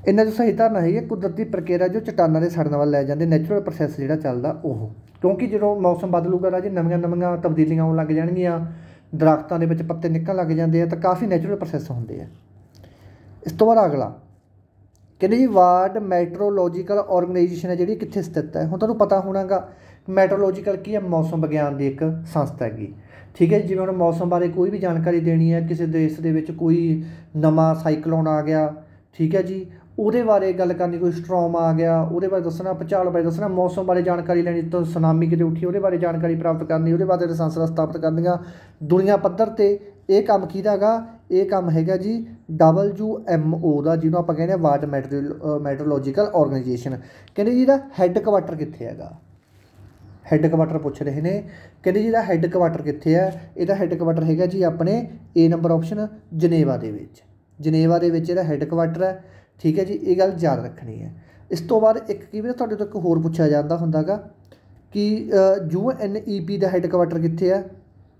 इन्हां जो सही धारणा है कुदरती प्रक्रिया जो चट्टानां दे सड़न वाल लै जांदे नैचुरल प्रोसैस जिहड़ा चलदा ओह, क्योंकि जो मौसम बदलूगा राजे नवीं नवीं तब्दीलियां आउण लग जाणगियां, दरख्तां दे विच पत्ते निकलण लग जांदे आ, तां काफ़ी नैचुरल प्रोसैस हुंदे आ। इस तो बाद अगला कहते जी वर्ल्ड मैट्रोलॉजिकल ऑर्गेनाइजेशन है जी कित्थे स्थित है। हुण तुहानूं पता होना गा मैट्रोलॉजिकल की है, मौसम विज्ञान की एक संस्था हैगी, ठीक है। जिवें हुण मौसम बारे कोई भी जानकारी देनी है, किसी देश दे विच कोई नवां साइक्लोन आ गया, ठीक है जी, ਉਹਦੇ बारे गल करनी, कोई स्ट्रॉम आ गया ਉਹਦੇ बारे दसना, भूचाल बारे दसना, मौसम बारे जानकारी लैनी, तो सुनामी किते उठी ਉਹਦੇ बारे जानकारी प्राप्त करनी, ਉਹਦੇ बारे लाइसेंस स्थापित करनियां दुनिया पद्धर ते। ਇਹ ਕੰਮ ਕਿਹਦਾ ਗਾ, ਇਹ ਕੰਮ ਹੈਗਾ ਜੀ ਡਬਲਯੂ ਐਮ ਓ ਦਾ, ਜਿਹਨੂੰ ਆਪਾਂ ਕਹਿੰਦੇ ਹਾਂ ਵਰਲਡ ਮੈਟਰੋ ਮੈਟਰੋਲੋਜੀਕਲ ਆਰਗੇਨਾਈਜੇਸ਼ਨ। ਕਹਿੰਦੇ ਜੀ ਇਹਦਾ ਹੈੱਡ ਕੁਆਟਰ ਕਿੱਥੇ ਹੈਗਾ, ਹੈੱਡ ਕੁਆਟਰ ਪੁੱਛ ਰਹੇ ਨੇ। ਕਹਿੰਦੇ ਜੀ ਇਹਦਾ ਹੈੱਡ ਕੁਆਟਰ ਕਿੱਥੇ ਹੈ, ਇਹਦਾ ਹੈੱਡ ਕੁਆਟਰ ਹੈਗਾ ਜੀ ਆਪਣੇ ਏ ਨੰਬਰ ਆਪਸ਼ਨ ਜਨੇਵਾ ਦੇ ਵਿੱਚ, ਜਨੇਵਾ ਦੇ ਵਿੱਚ ਇਹਦਾ ਹੈੱਡ ਕੁਆਟਰ ਹੈ, ਠੀਕ ਹੈ ਜੀ। ਇਹ ਗੱਲ ਯਾਦ ਰੱਖਣੀ ਹੈ। ਇਸ ਤੋਂ ਬਾਅਦ ਇੱਕ ਕੀ ਵੀ ਤੁਹਾਡੇ ਤੋਂ ਇੱਕ ਹੋਰ ਪੁੱਛਿਆ ਜਾਂਦਾ ਹੁੰਦਾ ਗਾ ਕਿ ਯੂ ਐਨ ਈ ਪੀ ਦਾ ਹੈੱਡ ਕੁਆਟਰ ਕਿੱਥੇ ਹੈ।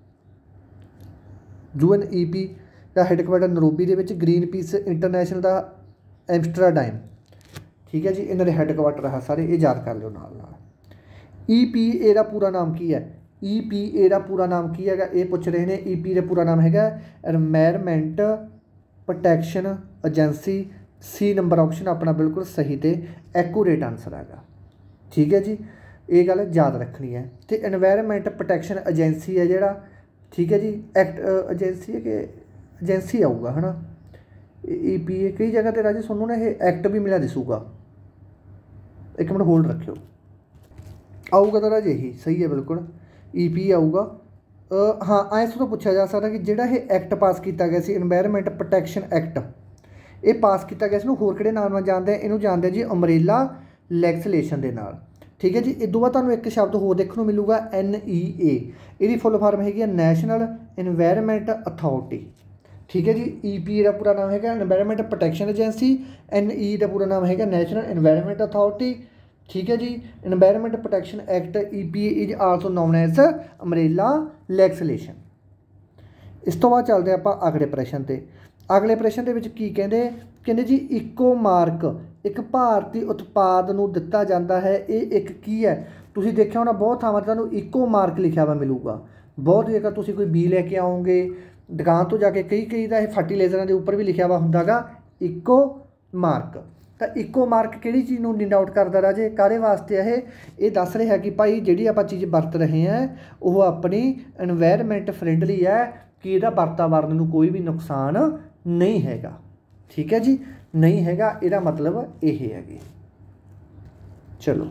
ਯੂ ਐਨ ਈ ਪੀ ਦਾ ਹੈੱਡ ਕੁਆਟਰ ਨਰੋਬੀ ਦੇ ਵਿੱਚ, ਗ੍ਰੀਨ ਪੀਸ ਇੰਟਰਨੈਸ਼ਨਲ ਦਾ ਐਮਸਟਰਡਮ, ਠੀਕ ਹੈ ਜੀ। ਇਹਨਾਂ ਦੇ ਹੈੱਡ ਕੁਆਟਰ ਆ ਸਾਰੇ, ਇਹ ਯਾਦ ਕਰ ਲਿਓ ਨਾਲ ਨਾਲ। ਈ ਪੀ ਏ ਦਾ ਪੂਰਾ ਨਾਮ ਕੀ ਹੈ, ਈ ਪੀ ਏ ਦਾ ਪੂਰਾ ਨਾਮ ਕੀ ਹੈਗਾ, ਇਹ ਪੁੱਛ ਰਹੇ ਨੇ। ਈ ਪੀ ਦਾ ਪੂਰਾ ਨਾਮ ਹੈਗਾ environment protection agency. C number option अपना बिल्कुल सही तो एक्यूरेट आंसर हैगा, ठीक है जी। ये गल याद रखनी है। तो एनवायरनमेंट प्रोटैक्शन एजेंसी है जोड़ा, ठीक है जी, एक्ट एजेंसी है कि एजेंसी आऊगा है ना, ई पी ए कई जगह पर राजे सुनो ना ये एक्ट भी मिला दिसूगा, एक मिनट होल्ड रखियो, आऊगा तो राजे यही सही है बिल्कुल, ई पी आऊगा। हाँ ऐस तो पूछा जा सकता कि जोड़ा ये एक्ट पास किया गया सी एनवायरनमेंट प्रोटैक्शन एक्ट, ਇਹ ਪਾਸ ਕੀਤਾ ਗਿਆ, ਇਸਨੂੰ ਹੋਰ ਕਿਹੜੇ ਨਾਮ ਨਾਲ ਜਾਣਦੇ ਆ, ਇਹਨੂੰ ਜਾਣਦੇ ਜੀ ਅੰਬਰੇਲਾ ਲੈਜਿਸਲੇਸ਼ਨ ਦੇ ਨਾਲ, ਠੀਕ ਹੈ ਜੀ। ਇਸ ਤੋਂ ਬਾਅਦ ਤੁਹਾਨੂੰ ਇੱਕ ਸ਼ਬਦ ਹੋਰ ਦੇਖਣ ਨੂੰ ਮਿਲੂਗਾ ਐਨ ਈ ਏ, ਇਹਦੀ ਫੁੱਲ ਫਾਰਮ ਹੈਗੀ ਆ ਨੈਸ਼ਨਲ ਇਨਵਾਇਰਨਮੈਂਟ ਅਥਾਰਟੀ, ਠੀਕ ਹੈ ਜੀ। ਈ ਪੀ ਏ ਦਾ ਪੂਰਾ ਨਾਮ ਹੈਗਾ environment protection agency, N E ਦਾ ਪੂਰਾ ਨਾਮ ਹੈਗਾ ਨੈਸ਼ਨਲ ਇਨਵਾਇਰਨਮੈਂਟ ਅਥਾਰਟੀ, ਠੀਕ ਹੈ ਜੀ। Environment protection act E P A is also known as umbrella legislation. ਇਸ ਤੋਂ ਬਾਅਦ ਚੱਲਦੇ ਆਪਾਂ ਅਗਲੇ ਪ੍ਰਸ਼ਨ 'ਤੇ। अगले प्रश्न के की कहते कहते जी इको मार्क एक भारतीय उत्पाद नूं दिता जाता है, ये एक की है। तुसीं देखिया होना बहुत थावां तुहानूं इको मार्क लिखा हुआ मिलूगा, बहुत जगह तुसीं कोई बी लैके आओगे दुकान तो जाके, कई कई का फर्टिलाइजर के उपर भी लिखा हुआ होंदा गा इको मार्क। तो इको मार्क किहड़ी चीज़ नूं डिंड आउट करदा राजे, काहदे वास्ते है ये दस रहा है कि भाई जिहड़ी आपां चीज़ वरत रहे हैं वो अपनी एनवायरनमेंट फ्रेंडली है, कि इहदा वातावरण नूं कोई भी नुकसान नहीं हैगा, ठीक है जी, नहीं हैगा, इहदा मतलब यह है। चलो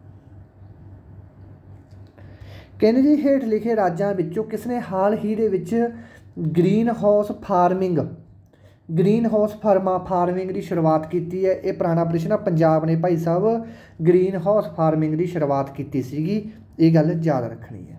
कहने जी हेठ लिखे राज्यों विचों किसने हाल ही दे विच greenhouse farming greenhouse फार्मा फार्मिंग की शुरुआत की है। ये पुराना प्रश्न है, पंजाब ने भाई साहब ग्रीन हाउस फार्मिंग की शुरुआत की सीगी, ये गल याद रखनी है।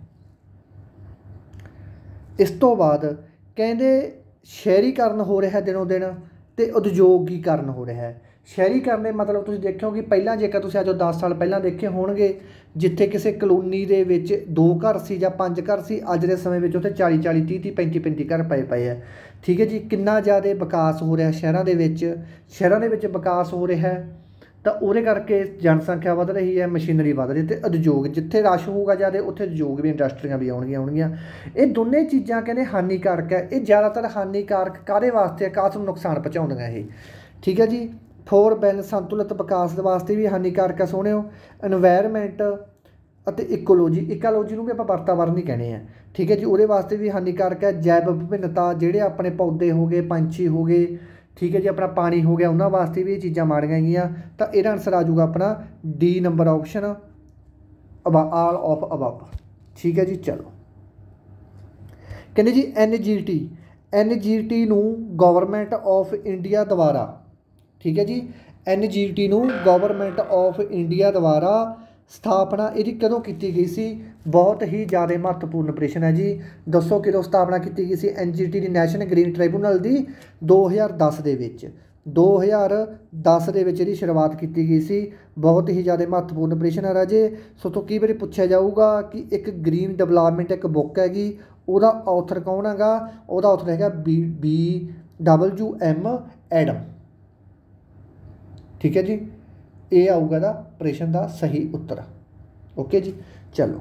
इस तो बाद कहते शहरीकरण हो रहा है दिनों दिन, तो उद्योगीकरण हो रहा है। शहरीकरण के मतलब तुसीं देखो कि पहला जेकर तुसीं अज दस साल पहलां देखे होणगे, जिथे किसी कलोनी दे विच दो घर सी जां पंज घर सी, अज दे समय विच उत्थे चाली चाली तीह तीह पैंती पैंती घर पए पए है, ठीक है जी। कितना ज़्यादा विकास हो रहा शहरों के विच, शहरों के विच विकास हो रहा है, तो उहदे करके जनसंख्या वध रही है, मशीनरी वध रही है, तो उद्योग जिथे रश होगा ज़्यादा उत्थे उद्योग भी इंडस्ट्रियां भी आउणगियां आउणगियां। ये दोनों चीज़ां कहने हानिकारक है। ये ज़्यादातर हानिकारक काहदे वास्ते, कास नूं नुकसान पहुँचाउंदियां ये, ठीक है जी। फोर बैलेंस संतुलित विकास वास्ते भी हानिकारक है सोहणिओ। एनवायरनमेंट ਅਤੇ इकोलॉजी इकोलॉजी ਨੂੰ भी ਆਪਾਂ वातावरण ही कहने हैं, ठीक है जी, ਉਹਦੇ वास्ते भी हानिकारक है। जैव विभिन्नता ਜਿਹੜੇ ਆਪਣੇ पौधे हो गए, पंछी हो गए, ठीक है जी, अपना पानी हो गया, उन्होंने वास्ते भी ये चीज़ां माड़ियां गईयां। तो यह आंसर आ जाऊगा अपना D number option all of above, ठीक है जी। चलो कहते जी N G T N G T नूं गवर्नमेंट ऑफ इंडिया द्वारा, ठीक है जी, एन जी टी नूं गवर्नमेंट ऑफ इंडिया द्वारा स्थापना ਇਹਦੀ कदों की गई सी, बहुत ही ज़्यादा महत्वपूर्ण प्रश्न है जी। दसो कदों स्थापना की गई सी एन जी टी की नैशनल ग्रीन ट्रिब्यूनल की, दो हज़ार दस दे विच दो हज़ार दस दे विच इहदी शुरुआत की गई सी। बहुत ही ज़्यादा महत्वपूर्ण प्रश्न है राजे। सो तो कई बार पूछा जाऊगा कि एक ग्रीन डेवलपमेंट एक बुक हैगी, उहदा ऑथर कौन हैगा, उहदा ऑथर हैगा B B W M Adam, ठीक है जी, ये आऊगा दा प्रश्न का सही उत्तर। ओके जी, चलो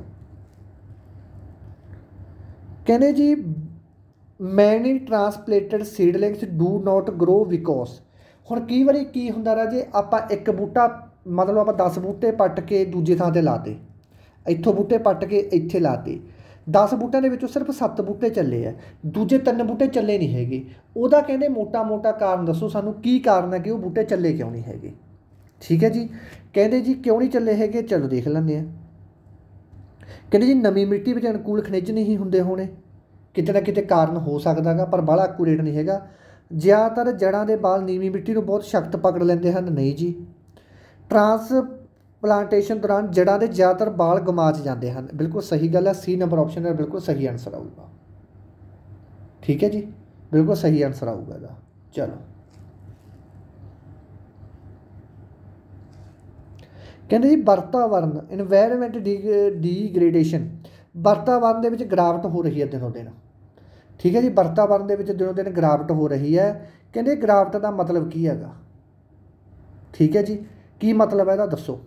कहने जी many transplanted seedlings do not grow because. हुण कई बार की हुंदा राजे, आपां एक बूटा मतलब आपां दस बूटे पट्ट के दूजे थां ते लाते, इत्थों बूटे पट्ट के इत्थे लाते, दस बूटिਆਂ ਦੇ ਵਿੱਚੋਂ सिर्फ सत्त बूटे ਚੱਲੇ ਆ, ਦੂਜੇ ਤਿੰਨ बूटे ਚੱਲੇ नहीं हैगे। ਉਹਦਾ ਕਹਿੰਦੇ ਮੋਟਾ ਮੋਟਾ ਕਾਰਨ ਦੱਸੋ ਸਾਨੂੰ, ਕੀ ਕਾਰਨ ਹੈ ਕਿ ਉਹ ਬੂਟੇ ਚੱਲੇ ਕਿਉਂ नहीं हैगे। ठीक है जी, कहते जी क्यों नहीं चले है, चलो देख लेंगे। कहते जी नवी मिट्टी में अनुकूल खनिज नहीं होंगे होने, किते ना किते कारण हो सकता है पर बड़ा एक्यूरेट नहीं है। ज़्यादातर जड़ां दे बाल नीवी मिट्टी को बहुत सख्त पकड़ लेंदे हैं, नहीं जी। ट्रांसप्लांटेशन दौरान जड़ां दे ज़्यादातर बाल गमाच जाते हैं, बिल्कुल सही गल है। सी नंबर ऑप्शन है बिल्कुल सही आंसर आऊगा। ठीक है जी, बिल्कुल सही आंसर आऊगा। चलो कहते जी वातावरण इन्वायरमेंट डी डीग्रेडेशन, वातावरण के गिरावट हो रही है दिनों दिन। ठीक है जी, वातावरण के दिनों दिन गिरावट हो रही है। कहते गिरावट का मतलब की हैगा। ठीक है जी, की मतलब है दसो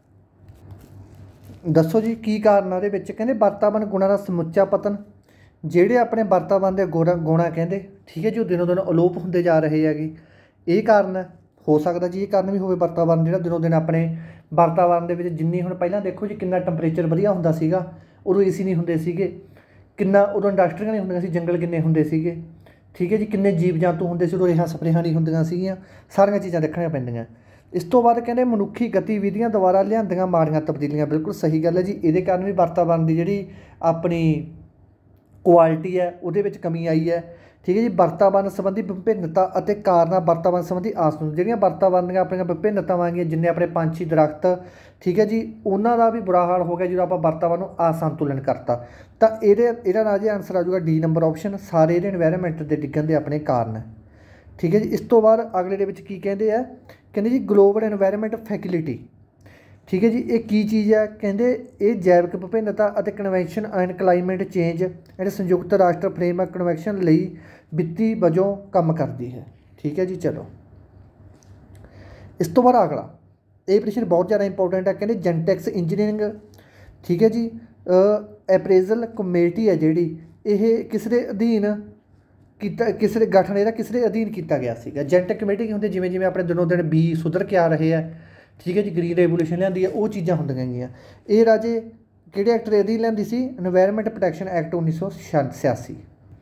दसो जी की कारण है। कहते वातावरण गुणों का समुचा पतन, जेडे अपने वातावरण के गुण गुण कहते, ठीक है जी, दिनों दिन अलोप होंदे जा रहे हैं। ये कारण है, हो सकता जी ये कारण भी हो वातावरण जो दिनों दिन अपने वातावरण के जिन्नी हुण पहलां देखो जी कितना टैंपरेचर वधिया हुंदा सीगा, उदों ए सी नहीं हुंदे सीगे, किन्ना उदों इंडस्ट्रियां नहीं हुंदियां सी, जंगल किन्ने हुंदे सीगे। ठीक है जी, किन्ने जीव जंतु हुंदे सी, उदों रेहां स्प्रेहां नहीं हुंदियां सीगियां, सारियां चीज़ां देखणियां पैंदियां। इस तो बाद कहते मनुखी गतिविधियां द्वारा लिआंदियां माड़ियां तब्दीलियां, बिल्कुल सही गल है जी। इहदे कारण भी वातावरण की जिहड़ी अपनी क्वालिटी है उहदे विच कमी आई है। ठीक है जी, वातावरण संबंधी विभिन्नता और कारण वातावरण संबंधी आसनून, जिहड़ियां वातावरण ਦੀਆਂ ਆਪਣੀਆਂ विभिन्नतावां गईयां, जिन्ने अपने पंछी दरख्त, ठीक है जी, उन्हां दा भी बुरा हाल हो गया जो आप वातावरण ਨੂੰ असंतुलन करता। तो ਇਹਦੇ ਇਹਦਾ राजे आंसर आ जाऊगा डी नंबर ऑप्शन, सारे ਇਹਦੇ एनवायरनमेंट ਦੇ ਡਿੱਗਣ ਦੇ ਆਪਣੇ ਕਾਰਨ ਹੈ। ठीक है जी, इस तो बाद अगले ਦੇ ਵਿੱਚ ਕੀ ਕਹਿੰਦੇ ਆ, ਕਹਿੰਦੇ ਜੀ ग्लोबल एनवायरनमेंट फैसिलिटी। ठीक है जी, ये की चीज़ है, कहते ये जैविक विभिन्नता और convention and climate change and संयुक्त राष्ट्र फ्रेमवर्क कन्वेंशन लई वित्ती वजों काम करती है। ठीक है जी, चलो इस तो बाद अगला ये प्रश्न बहुत ज़्यादा इंपॉर्टेंट है। कहते जेनटेक्स इंजीनियरिंग, ठीक है जी, एप्रेजल कमेटी है जिहड़ी ये किस दे अधीन किता, किस दे गठन इहदा किस दे अधीन किया गया सीगा। जेनटेक कमेटी की होंदी, जिवें जिवें अपने दिनों दिन बी सुधर के आ रहे हैं, ठीक है जी, ग्रीन रेवोल्यूशन लियांदी है, वो चीज़ां होंदियां गईयां। ये राजे किहड़े एक्ट दे अधीन लियांदी सी, एनवायरनमेंट प्रोटैक्शन एक्ट उन्नीस सौ छियासी।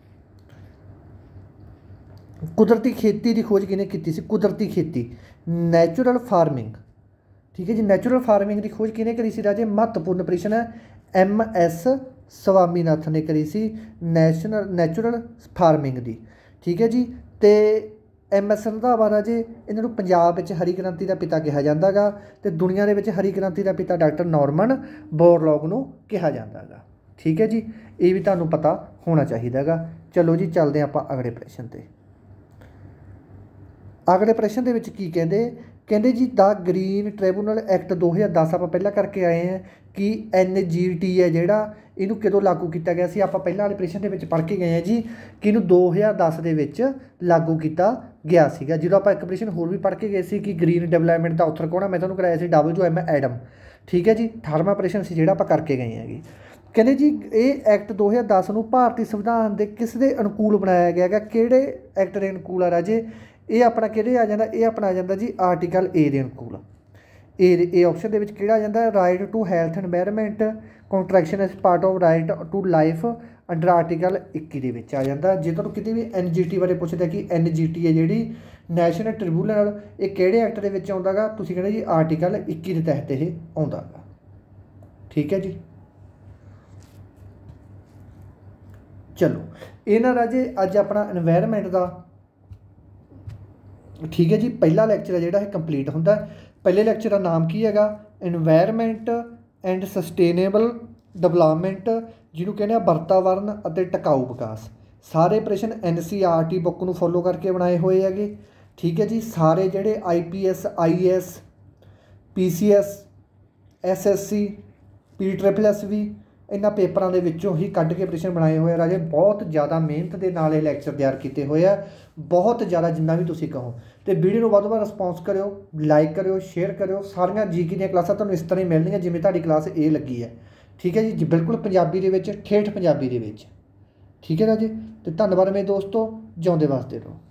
कुदरती खेती की खोज किहने कीती सी, कुदरती खेती नैचुरल फार्मिंग। ठीक है जी, नैचुरल फार्मिंग की खोज किहने करी सी राजे, महत्वपूर्ण प्रश्न है, एम एस स्वामीनाथन ने करी सी नैशनल नैचुरल फार्मिंग की। ठीक है जी, तो एम एस रंधावा राजे इन्होंने पंजाब में हरी क्रांति का पिता कहा जाता गा, तो दुनिया के हरी क्रांति का पिता डॉक्टर नॉर्मन बोरलॉग नूं कहा जाता गा। ठीक है जी, ये भी तुहानूं पता होना चाहिए गा। चलो जी चलते हैं आपां अगले प्रश्न ते। अगले प्रश्न के विच की कहते, कहते जी द ग्रीन ट्रिब्यूनल एक्ट दो हज़ार दस आप पहला करके आए हैं कि एन जी टी है जिहड़ा इनू कदों लागू किया गया सी। आप पहला वाले प्रश्न के विच पढ़ के गए हैं जी कि इनू दो हज़ार दस के विच लागू किया गया सीगा। जो आप एक प्रश्न होर भी पढ़ के गए सी कि ग्रीन डेवलपमेंट का ऑथर कौन है, मैं तुहानूं कराया सी डबल्यू एम एडम। ठीक है जी, अठारहवां प्रश्न से जिहड़ा आप करके गए हैं। कहते जी ये एक्ट दो हज़ार दस नूं भारतीय संविधान के किस दे अनुकूल बनाया गया है, किहड़े एक्ट के अनुकूल है राजे, ये अपना किहड़े आ जाता, ये अपना आ जाता जी आर्टिकल ए के अनुकूल। ए ए ऑप्शन के किहड़ा आ जाता, right to health environment contraction as part of right to life under article इक्की के विच आ जाता। जे तुहानूं किते भी एन जी टी बारे पुछदा कि एन जी टी है जिहड़ी नैशनल ट्रिब्यूनल, ये किहड़े एक्ट के विच आउंदा गा, तुसीं कहंदे जी आर्टिकल इक्की के तहत ये आउंदा गा। ठीक है जी, चलो ये ना राजे अज अपना एनवायरनमेंट का, ठीक है जी, पहला लैक्चर है जिहड़ा कंप्लीट होंदा। पहले लैक्चर का नाम की हैगा एनवायरनमेंट एंड सस्टेनेबल डेवलपमेंट, जिन्हों कहने वातावरण और टिकाऊ विकास। सारे प्रश्न एन सी आर टी बुक को फॉलो करके बनाए हुए है। ठीक है जी, सारे जिहड़े I P S I S P C S S S C P triple S V ਇਹਨਾਂ ਪੇਪਰਾਂ ਦੇ ਵਿੱਚੋਂ ਹੀ ਕੱਢ ਕੇ ਪ੍ਰਸ਼ਨ ਬਣਾਏ ਹੋਏ ਆ ਰਾਜੇ। ਬਹੁਤ ਜ਼ਿਆਦਾ ਮਿਹਨਤ ਦੇ ਨਾਲ ਇਹ ਲੈਕਚਰ ਤਿਆਰ ਕੀਤੇ ਹੋਏ ਆ, ਬਹੁਤ ਜ਼ਿਆਦਾ, ਜਿੰਨਾ ਵੀ ਤੁਸੀਂ ਕਹੋ। ਅਤੇ ਵੀਡੀਓ ਨੂੰ ਵੱਧ ਤੋਂ ਵੱਧ ਰਿਸਪੌਂਸ ਕਰਿਓ, ਲਾਈਕ ਕਰਿਓ, ਸ਼ੇਅਰ ਕਰਿਓ। ਸਾਰੀਆਂ ਜੀਕੇ ਦੀਆਂ ਕਲਾਸਾਂ ਤੁਹਾਨੂੰ ਇਸ ਤਰ੍ਹਾਂ ਹੀ ਮਿਲਣਗੀਆਂ ਜਿਵੇਂ ਤੁਹਾਡੀ ਕਲਾਸ ਇਹ ਲੱਗੀ ਹੈ। ਠੀਕ ਹੈ ਜੀ, ਬਿਲਕੁਲ ਪੰਜਾਬੀ ਦੇ ਵਿੱਚ, ਠੇਠ ਪੰਜਾਬੀ ਦੇ ਵਿੱਚ। ਠੀਕ ਹੈ ਰਾਜੇ, ਅਤੇ ਧੰਨਵਾਦ ਮੇਰੇ ਦੋਸਤੋ, ਜਿਉਂਦੇ ਵਸਦੇ ਰਹੋ।